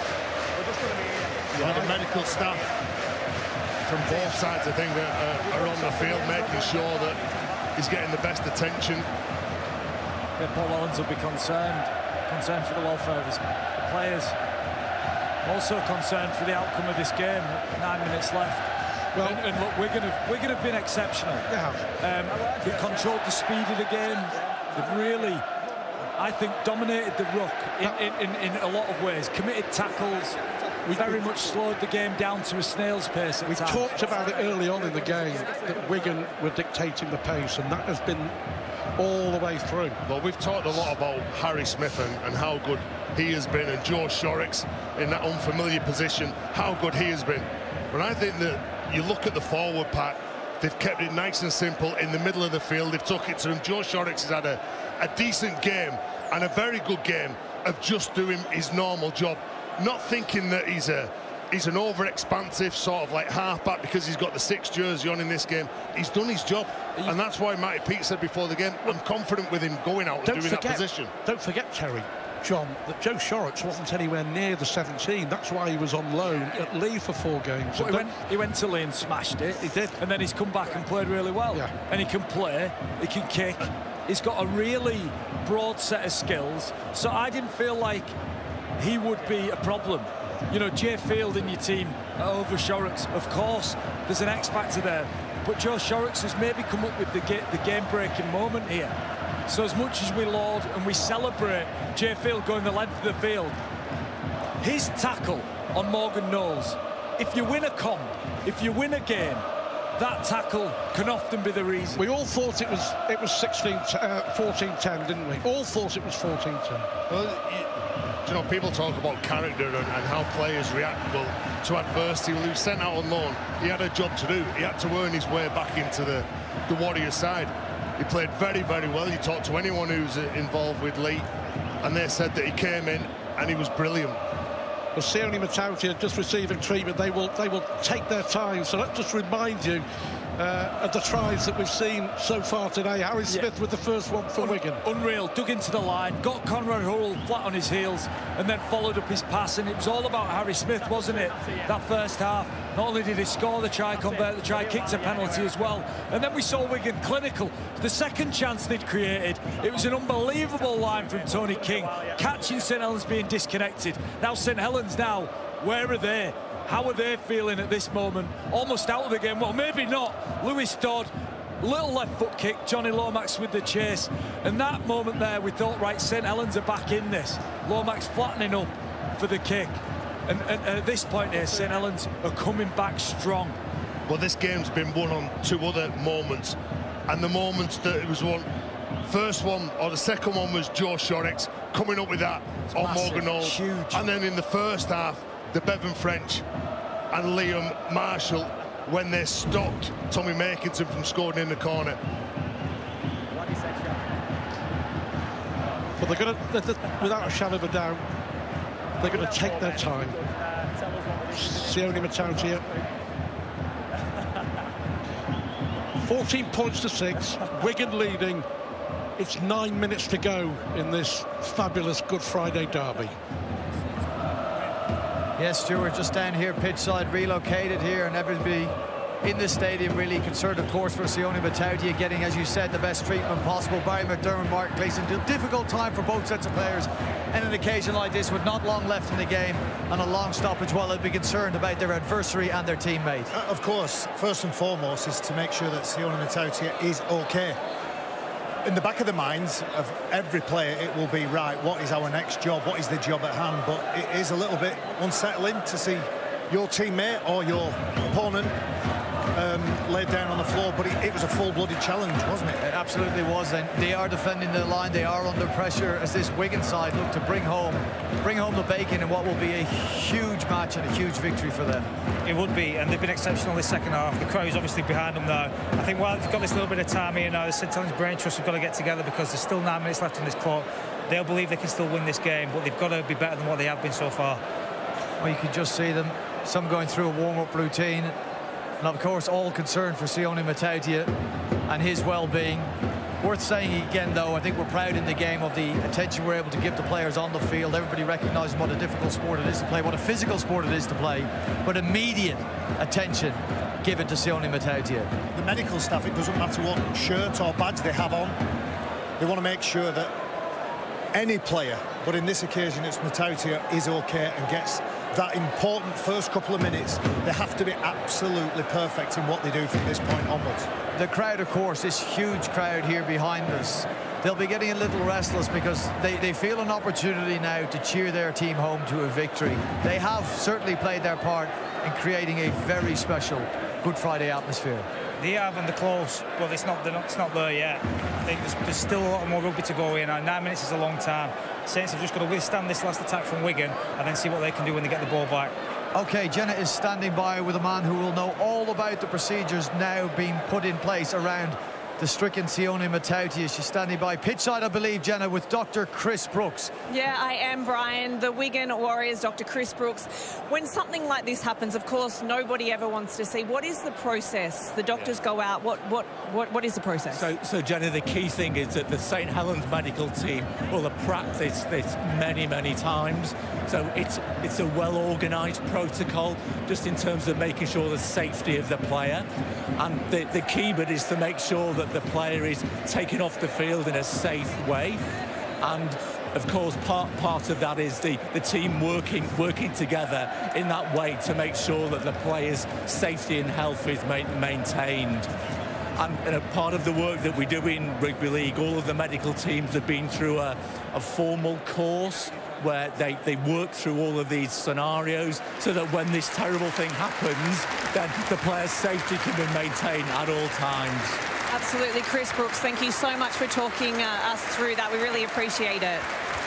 The medical staff from both sides, I think, are on the field making sure that he's getting the best attention. Yeah, Paul Helens will be concerned for the welfare of his players. Also concerned for the outcome of this game. 9 minutes left. Well, and look, Wigan have been exceptional. They've controlled the speed of the game. They've really, I think, dominated the ruck in a lot of ways. Committed tackles. We very much slowed the game down to a snail's pace. We talked about it early on in the game that Wigan were dictating the pace, and that has been all the way through. Well, we've talked a lot about Harry Smith and how good he has been, and Joe Shorrock's in that unfamiliar position, how good he has been. But I think that you look at the forward pack, they've kept it nice and simple in the middle of the field. They've took it to him. Joe Shorrock's has had a decent game and a very good game of just doing his normal job. Not thinking that he's an over-expansive sort of like half-back because he's got the 6 jersey on in this game. He's done his job, and that's why Matty Peat said before the game, I'm confident with him going out and doing that position. Don't forget, Terry, John, that Joe Shorrock wasn't anywhere near the 17. That's why he was on loan at Lee for 4 games. He went to Lee and smashed it. He did. And then he's come back and played really well. Yeah. And he can play, he can kick. He's got a really broad set of skills. So I didn't feel like he would be a problem. You know, Jay Field in your team over Shorrock's, of course, there's an X factor there. But Joe Shorrock's has maybe come up with the game-breaking moment here. So as much as we laud and we celebrate Jay Field going the length of the field, his tackle on Morgan Knowles, if you win a comp, if you win a game, that tackle can often be the reason. We all thought it was 14-10, didn't we? All thought it was 14-10. Well, you know, people talk about character and how players react to adversity. When he was sent out on loan, he had a job to do. He had to earn his way back into the Warriors side. He played very, very well. You talk to anyone who's involved with Lee, and they said that he came in and he was brilliant. Well, Sione Matautia just receiving treatment. They will take their time. So let's just remind you of the tries that we've seen so far today. Harry Smith with the first one for Wigan. Unreal, dug into the line, got Conrad Hurrell flat on his heels, and then followed up his pass, and it was all about Harry Smith, wasn't it, that first half? Not only did he score the try, convert the try, kicked a penalty as well, and then we saw Wigan clinical. The second chance they'd created, it was an unbelievable line from Tony King, catching St Helens being disconnected. Now St Helens now, where are they? How are they feeling at this moment? Almost out of the game. Well, maybe not. Lewis Dodd, little left foot kick. Johnny Lomax with the chase. And that moment there, we thought, right, St Helens are back in this. Lomax flattening up for the kick. And at this point here, St Helens are coming back strong. Well, this game's been won on two other moments. And the moments that it was won, first one, or the second one, was Joe Shorrock's coming up with that on massive, Morgan Knowles. huge. And then in the first half, the Bevan French and Liam Marshall, when they stopped Tommy Makinson from scoring in the corner. But they're going to, without a shadow of a doubt, they're going to take their time. Sione Matautia. 14 points to 6. Wigan leading. It's 9 minutes to go in this fabulous Good Friday derby. Yes, Stuart, just down here, pitch side, relocated here, and everybody in the stadium really concerned, of course, for Sione Matautia getting, as you said, the best treatment possible. Barry McDermott, Mark Gleeson, difficult time for both sets of players, and an occasion like this with not long left in the game and a long stoppage, while they'd be concerned about their adversary and their teammate. Of course, first and foremost is to make sure that Sione Matautia is okay. In the back of the minds of every player, it will be, right, what is our next job? What is the job at hand? But it is a little bit unsettling to see your teammate or your opponent laid down on the floor, but it was a full-blooded challenge, wasn't it? It absolutely was, and they are defending the line. They are under pressure as this Wigan side look to bring home the bacon in what will be a huge match and a huge victory for them. It would be, and they've been exceptional this second half. The crowd's obviously behind them though. I think while they've got this little bit of time here now, the St Helens Brain Trust have got to get together, because there's still 9 minutes left on this clock. They'll believe they can still win this game, but they've got to be better than what they have been so far. Well, you can just see them, some going through a warm-up routine, and of course all concerned for Sione Matautia and his well-being. Worth saying again, though, I think we're proud in the game of the attention we're able to give to players on the field. Everybody recognising what a difficult sport it is to play, what a physical sport it is to play, but immediate attention given to Sione Matautia. The medical staff, it doesn't matter what shirt or badge they have on, they want to make sure that any player, but in this occasion it's Matautia, is okay and gets that important first couple of minutes. They have to be absolutely perfect in what they do from this point onwards. The crowd, of course, this huge crowd here behind us, they'll be getting a little restless because they feel an opportunity now to cheer their team home to a victory. They have certainly played their part in creating a very special Good Friday atmosphere. They have, and they're close, but it's not there yet. I think there's still a lot more rugby to go in. 9 minutes is a long time. Saints have just got to withstand this last attack from Wigan and then see what they can do when they get the ball back. OK, Jenna is standing by with a man who will know all about the procedures now being put in place around the stricken Sione Matautia. She's standing by pitchside, I believe, Jenna, with Dr. Chris Brooks. Yeah, I am, Brian. The Wigan Warriors, Dr. Chris Brooks. When something like this happens, of course, nobody ever wants to see. What is the process? The doctors go out. What is the process? So, Jenna, the key thing is that the St Helens medical team will have practiced this many times. So it's a well-organised protocol, just in terms of making sure the safety of the player. And the key bit is to make sure that the player is taken off the field in a safe way. And of course, part of that is the team working together in that way to make sure that the player's safety and health is maintained. And part of the work that we do in rugby league, all of the medical teams have been through a formal course where they work through all of these scenarios so that when this terrible thing happens, then the player's safety can be maintained at all times. Absolutely, Chris Brooks, thank you so much for talking us through that. We really appreciate it.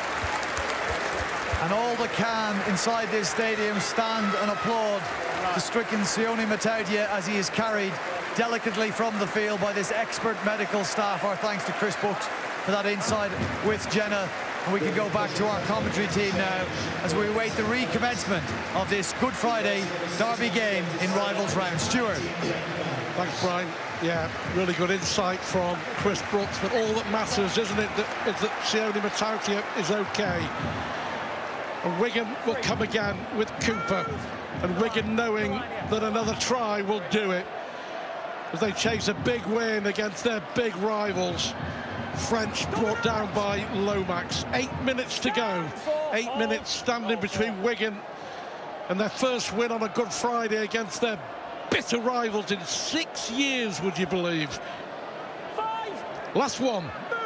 And all that can inside this stadium stand and applaud the stricken Sione Matautia as he is carried delicately from the field by this expert medical staff. Our thanks to Chris Brooks for that insight with Jenna. And we can go back to our commentary team now as we await the recommencement of this Good Friday derby game in Rivals Round. Stuart. Thanks, Brian. Yeah, really good insight from Chris Brooks. But all that matters, isn't it, is that Sione Matautia is okay. And Wigan will come again with Cooper. And Wigan knowing that another try will do it as they chase a big win against their big rivals. French brought down by Lomax. 8 minutes to go. 8 minutes standing between Wigan and their first win on a Good Friday against their bitter rivals in 6 years, would you believe? Last one.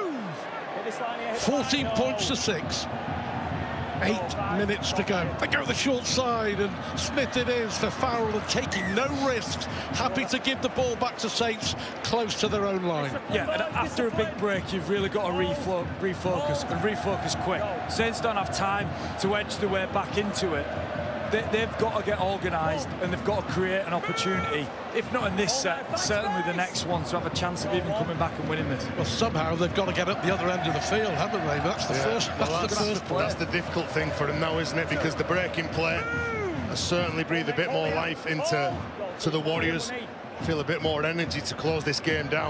14 points to 6. 8 minutes to go. They go the short side, and Smith it is for Farrell, and taking no risks. Happy to give the ball back to Saints close to their own line. Yeah, and after a big break, you've really got to refocus, and refocus quick. Saints don't have time to edge their way back into it. They've got to get organised, and they've got to create an opportunity, if not in this set, certainly the next one, to have a chance of even coming back and winning this. Well, somehow they've got to get up the other end of the field, haven't they? That's the first. That's the difficult thing for them now, isn't it? Because the breaking play has certainly breathed a bit more life into the Warriors. Feel a bit more energy to close this game down.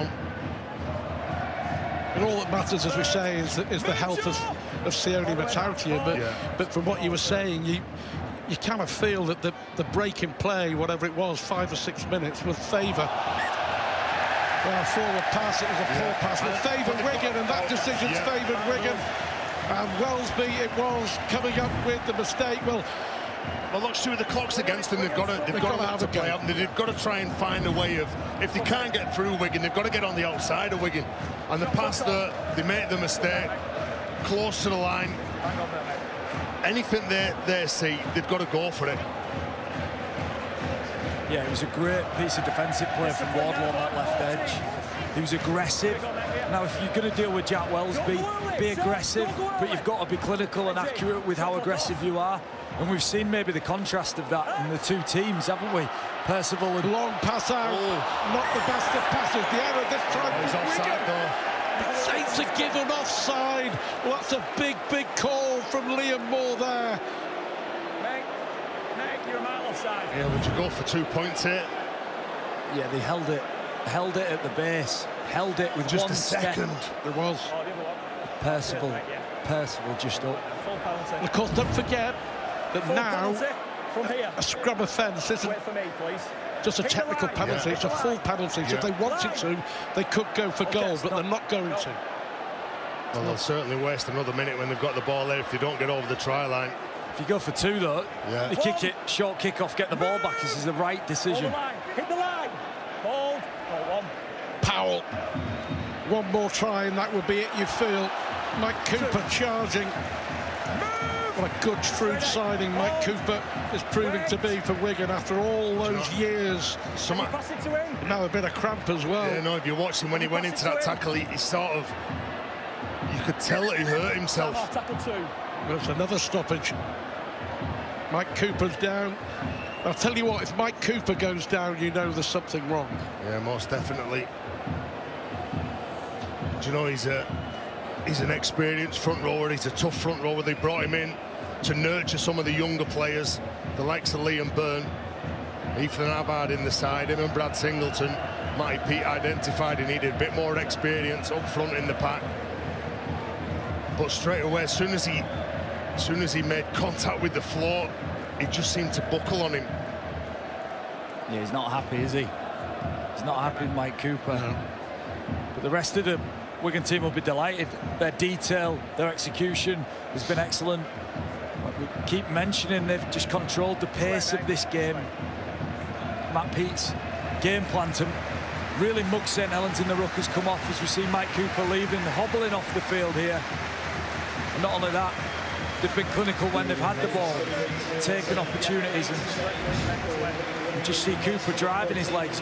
And all that matters, as we say, is the health of Sione Matautia. But from what you were saying, you kind of feel that the break in play, whatever it was, 5 or 6 minutes, would favour. Well, forward pass, it was a poor pass, would favour Wigan, and that decision's favoured Wigan. And Wellesby, it was, coming up with the mistake. Well, look, Stuart, the clock's against them. They've got to play out. They've got to try and find a way of, if they can't get through Wigan, they've got to get on the outside of Wigan. And the pass that they made the mistake, close to the line. Anything they see, they've got to go for it. Yeah, it was a great piece of defensive play from Wardlaw on that left edge. He was aggressive. Now, if you're going to deal with Jack Wellesby, be aggressive, but you've got to be clinical and accurate with how aggressive you are. And we've seen maybe the contrast of that in the two teams, haven't we? Percival and... Long pass out, not the best of passes. The error this time was offside, though. Saints are given offside. Well, that's a big, big call from Liam Moore there. Mate, you're a mile offside. Yeah, would you go for 2 points here? Yeah, they held it at the base, held it with just one a second. There was. Percival just up. Of course, don't forget that now from here. A scrum offence isn't Wait for me, please. just a technical penalty, it's a full penalty. So if they wanted to, they could go for goal, but they're not going to. Well, they'll certainly waste another minute when they've got the ball there if they don't get over the try line. If you go for 2, though, you kick it, short kick-off, get the ball back. This is the right decision. Hit the line. Hold. One. Powell. One more try, and that would be it, you feel. Mike Cooper charging. What a good, shrewd signing Mike Cooper is proving to be for Wigan after all those years. Now a bit of cramp as well. Yeah, no, if you watched him when he went into that tackle, he sort of... You could tell that he hurt himself. There's another stoppage. Mike Cooper's down. I'll tell you what, if Mike Cooper goes down, you know there's something wrong. Yeah, most definitely. Do you know, he's an experienced front rower. He's a tough front rower. They brought him in to nurture some of the younger players, the likes of Liam Byrne, Ethan Havard in the side, him and Brad Singleton. Matty Pete identified he needed a bit more experience up front in the pack. But straight away, as soon as he made contact with the floor, it just seemed to buckle on him. Yeah, he's not happy, is he? He's not happy with Mike Cooper. No. But the rest of the Wigan team will be delighted. Their detail, their execution has been excellent. We keep mentioning they've just controlled the pace of this game. Matt Pete's game plan to really mug St Helens in the ruck has come off as we see Mike Cooper leaving, hobbling off the field here. And not only that, they've been clinical when they've had the ball, taking opportunities, and you just see Cooper driving his legs,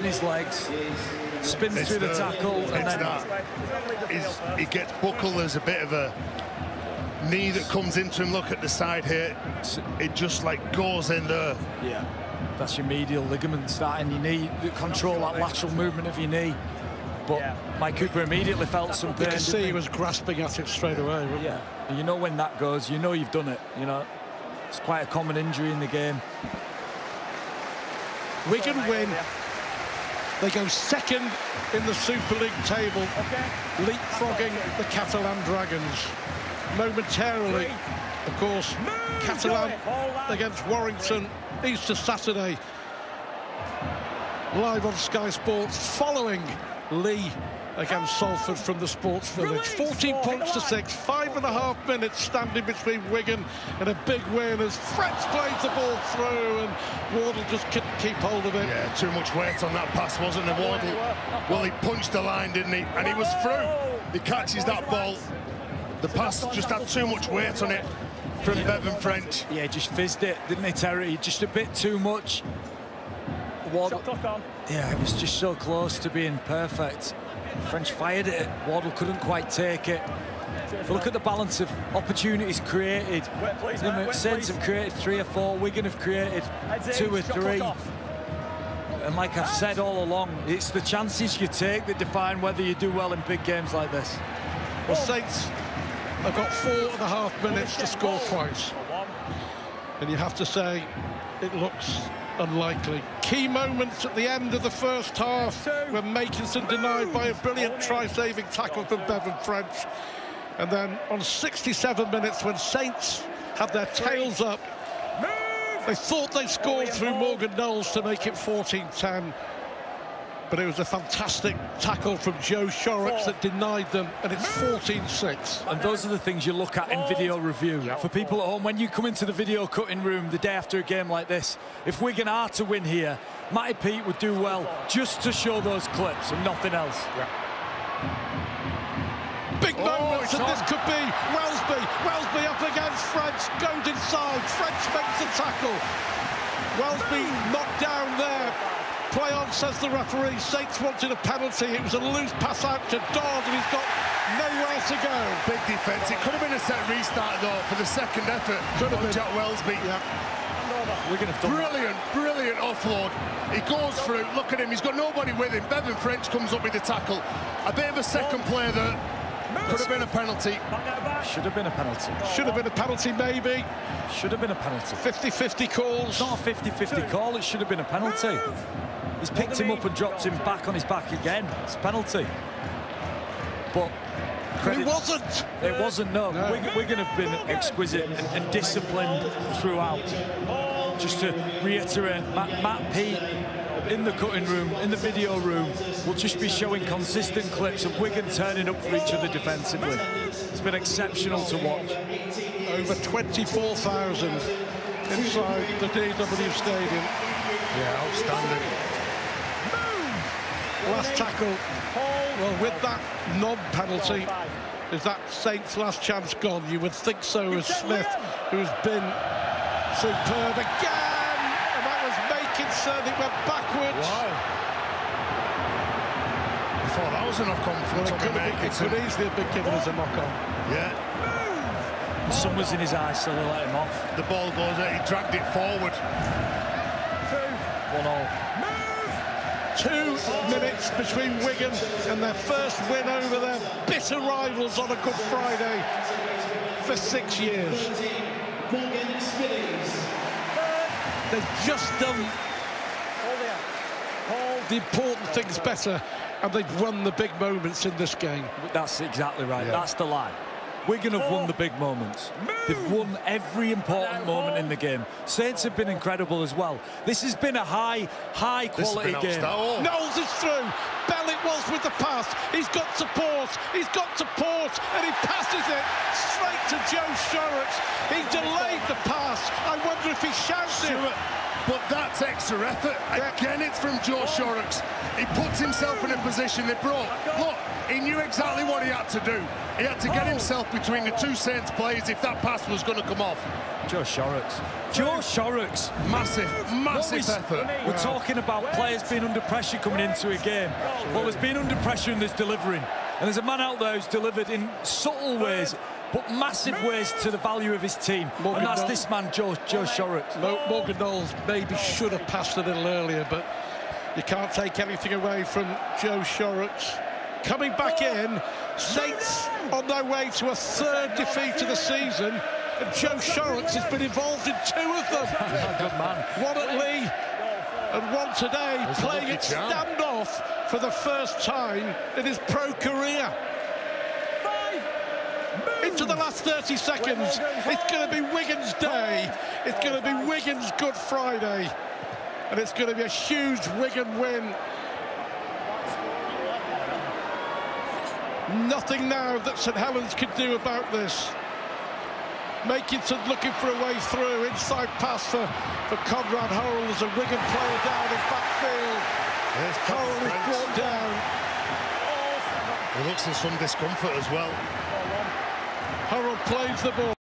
spins through the tackle, and then he gets buckled. There's a bit of a knee that comes into him. Look at the side here, it just like goes in there. Yeah, that's your medial ligament starting your knee, control that lateral movement of your knee. But Mike Cooper immediately felt some pain. You can see he was grasping at it straight away. Yeah, and you know when that goes, you know you've done it. You know, it's quite a common injury in the game. Wigan win They go second in the Super League table, leapfrogging the Catalan Dragons. Momentarily, of course, Catalan against Warrington, Easter Saturday. Live on Sky Sports, following Lee against Salford from the Sports Village. 14 points to 6, 5.5 minutes standing between Wigan and a big win as French plays the ball through and Wardle just couldn't keep hold of it. Yeah, too much weight on that pass, wasn't there, Wardle? Well, he punched the line, didn't he? And he was through. He catches that ball. The pass just had too much weight on it from Bevan French. Yeah, just fizzed it, didn't he, Terry? Just a bit too much. Wardle, yeah, it was just so close to being perfect. French fired it, Wardle couldn't quite take it. But look at the balance of opportunities created. Saints have created 3 or 4, Wigan have created 2 or 3. And like I've said all along, it's the chances you take that define whether you do well in big games like this. Well, Saints have got 4.5 minutes to score twice. And you have to say, it looks unlikely. Key moments at the end of the first half when Makinson denied by a brilliant try-saving tackle from Bevan French. And then on 67 minutes when Saints had their tails up, they thought they scored through Morgan Knowles to make it 14-10. But it was a fantastic tackle from Joe Shorrocks that denied them, and it's 14-6. And those are the things you look at in video review. For people at home, when you come into the video cutting room the day after a game like this, if Wigan are to win here, Matty Pete would do well just to show those clips and nothing else. Big moments, and this could be Welsby. Welsby up against French, goes inside. French makes the tackle. Welsby knocked down there. Play on, says the referee. Saints wanted a penalty. It was a loose pass out to Dodd, and he's got nowhere to go. Big defence. It could have been a set restart, though, for the second effort. Could have been. Jack Welsby. Yeah. We're going to have brilliant offload. He goes through. Look at him. He's got nobody with him. Bevan French comes up with the tackle. A bit of a second play there. Could have been a penalty. Should have been a penalty. Should have been a penalty, maybe. Should have been a penalty. 50-50 calls. It's not a 50-50 call. It should have been a penalty. He's picked him up and dropped him back on his back again. It's a penalty. But it wasn't. It wasn't, no. Wigan have been exquisite and disciplined throughout. Just to reiterate, Matt Pete in the cutting room, in the video room, will just be showing consistent clips of Wigan turning up for each other defensively. It's been exceptional to watch. Over 24,000 inside the DW Stadium. Yeah, outstanding. Last tackle. Well, with that non-penalty, is that Saints' last chance gone? You would think so, as Smith, who's been superb again, and that was Makinson. It went backwards. Wow. I thought that was a knock-on from Tommy Makinson. It could easily have been given as a knock-on. Yeah. Sun was in his eyes, so they let him off. The ball goes out. He dragged it forward. 1-0. 2 minutes between Wigan and their first win over their bitter rivals on a Good Friday for 6 years. They've just done the important things better, and they've won the big moments in this game. That's exactly right. Yeah. That's the line. Wigan have won the big moments. They've won every important moment in the game. Saints have been incredible as well. This has been a high quality game. Knowles is through. Bellick was with the pass. He's got support. And he passes it straight to Joe Shorrocks. He delayed the pass. I wonder if he shouted it. But that's extra effort. Again, it's from Joe Shorrocks. He puts himself in a position that look, he knew exactly what he had to do. He had to get himself between the 2 Saints players if that pass was going to come off. Joe Shorrocks. Massive effort. We're talking about players being under pressure coming into a game. Well, there's been under pressure and there's delivering. And there's a man out there who's delivered in subtle ways, but massive ways to the value of his team. And that's this man, Joe Shorrocks. Morgan Knowles maybe should have passed a little earlier, but you can't take anything away from Joe Shorrocks. Coming back in, Saints on their way to a 3rd defeat of the season, and Joe Shorrocks has been involved in 2 of them. Good man. One at Lee and one today. playing it standoff for the first time in his pro career. Into the last 30 seconds. It's going to be Wigan's day. It's going to be Wigan's Good Friday. And it's going to be a huge Wigan win. Nothing now that St Helens can do about this. Makinson looking for a way through. Inside pass for Conrad Hurrell. There's a Wigan player down in backfield. Hurrell is brought down. He looks in some discomfort as well. Hurrell plays the ball.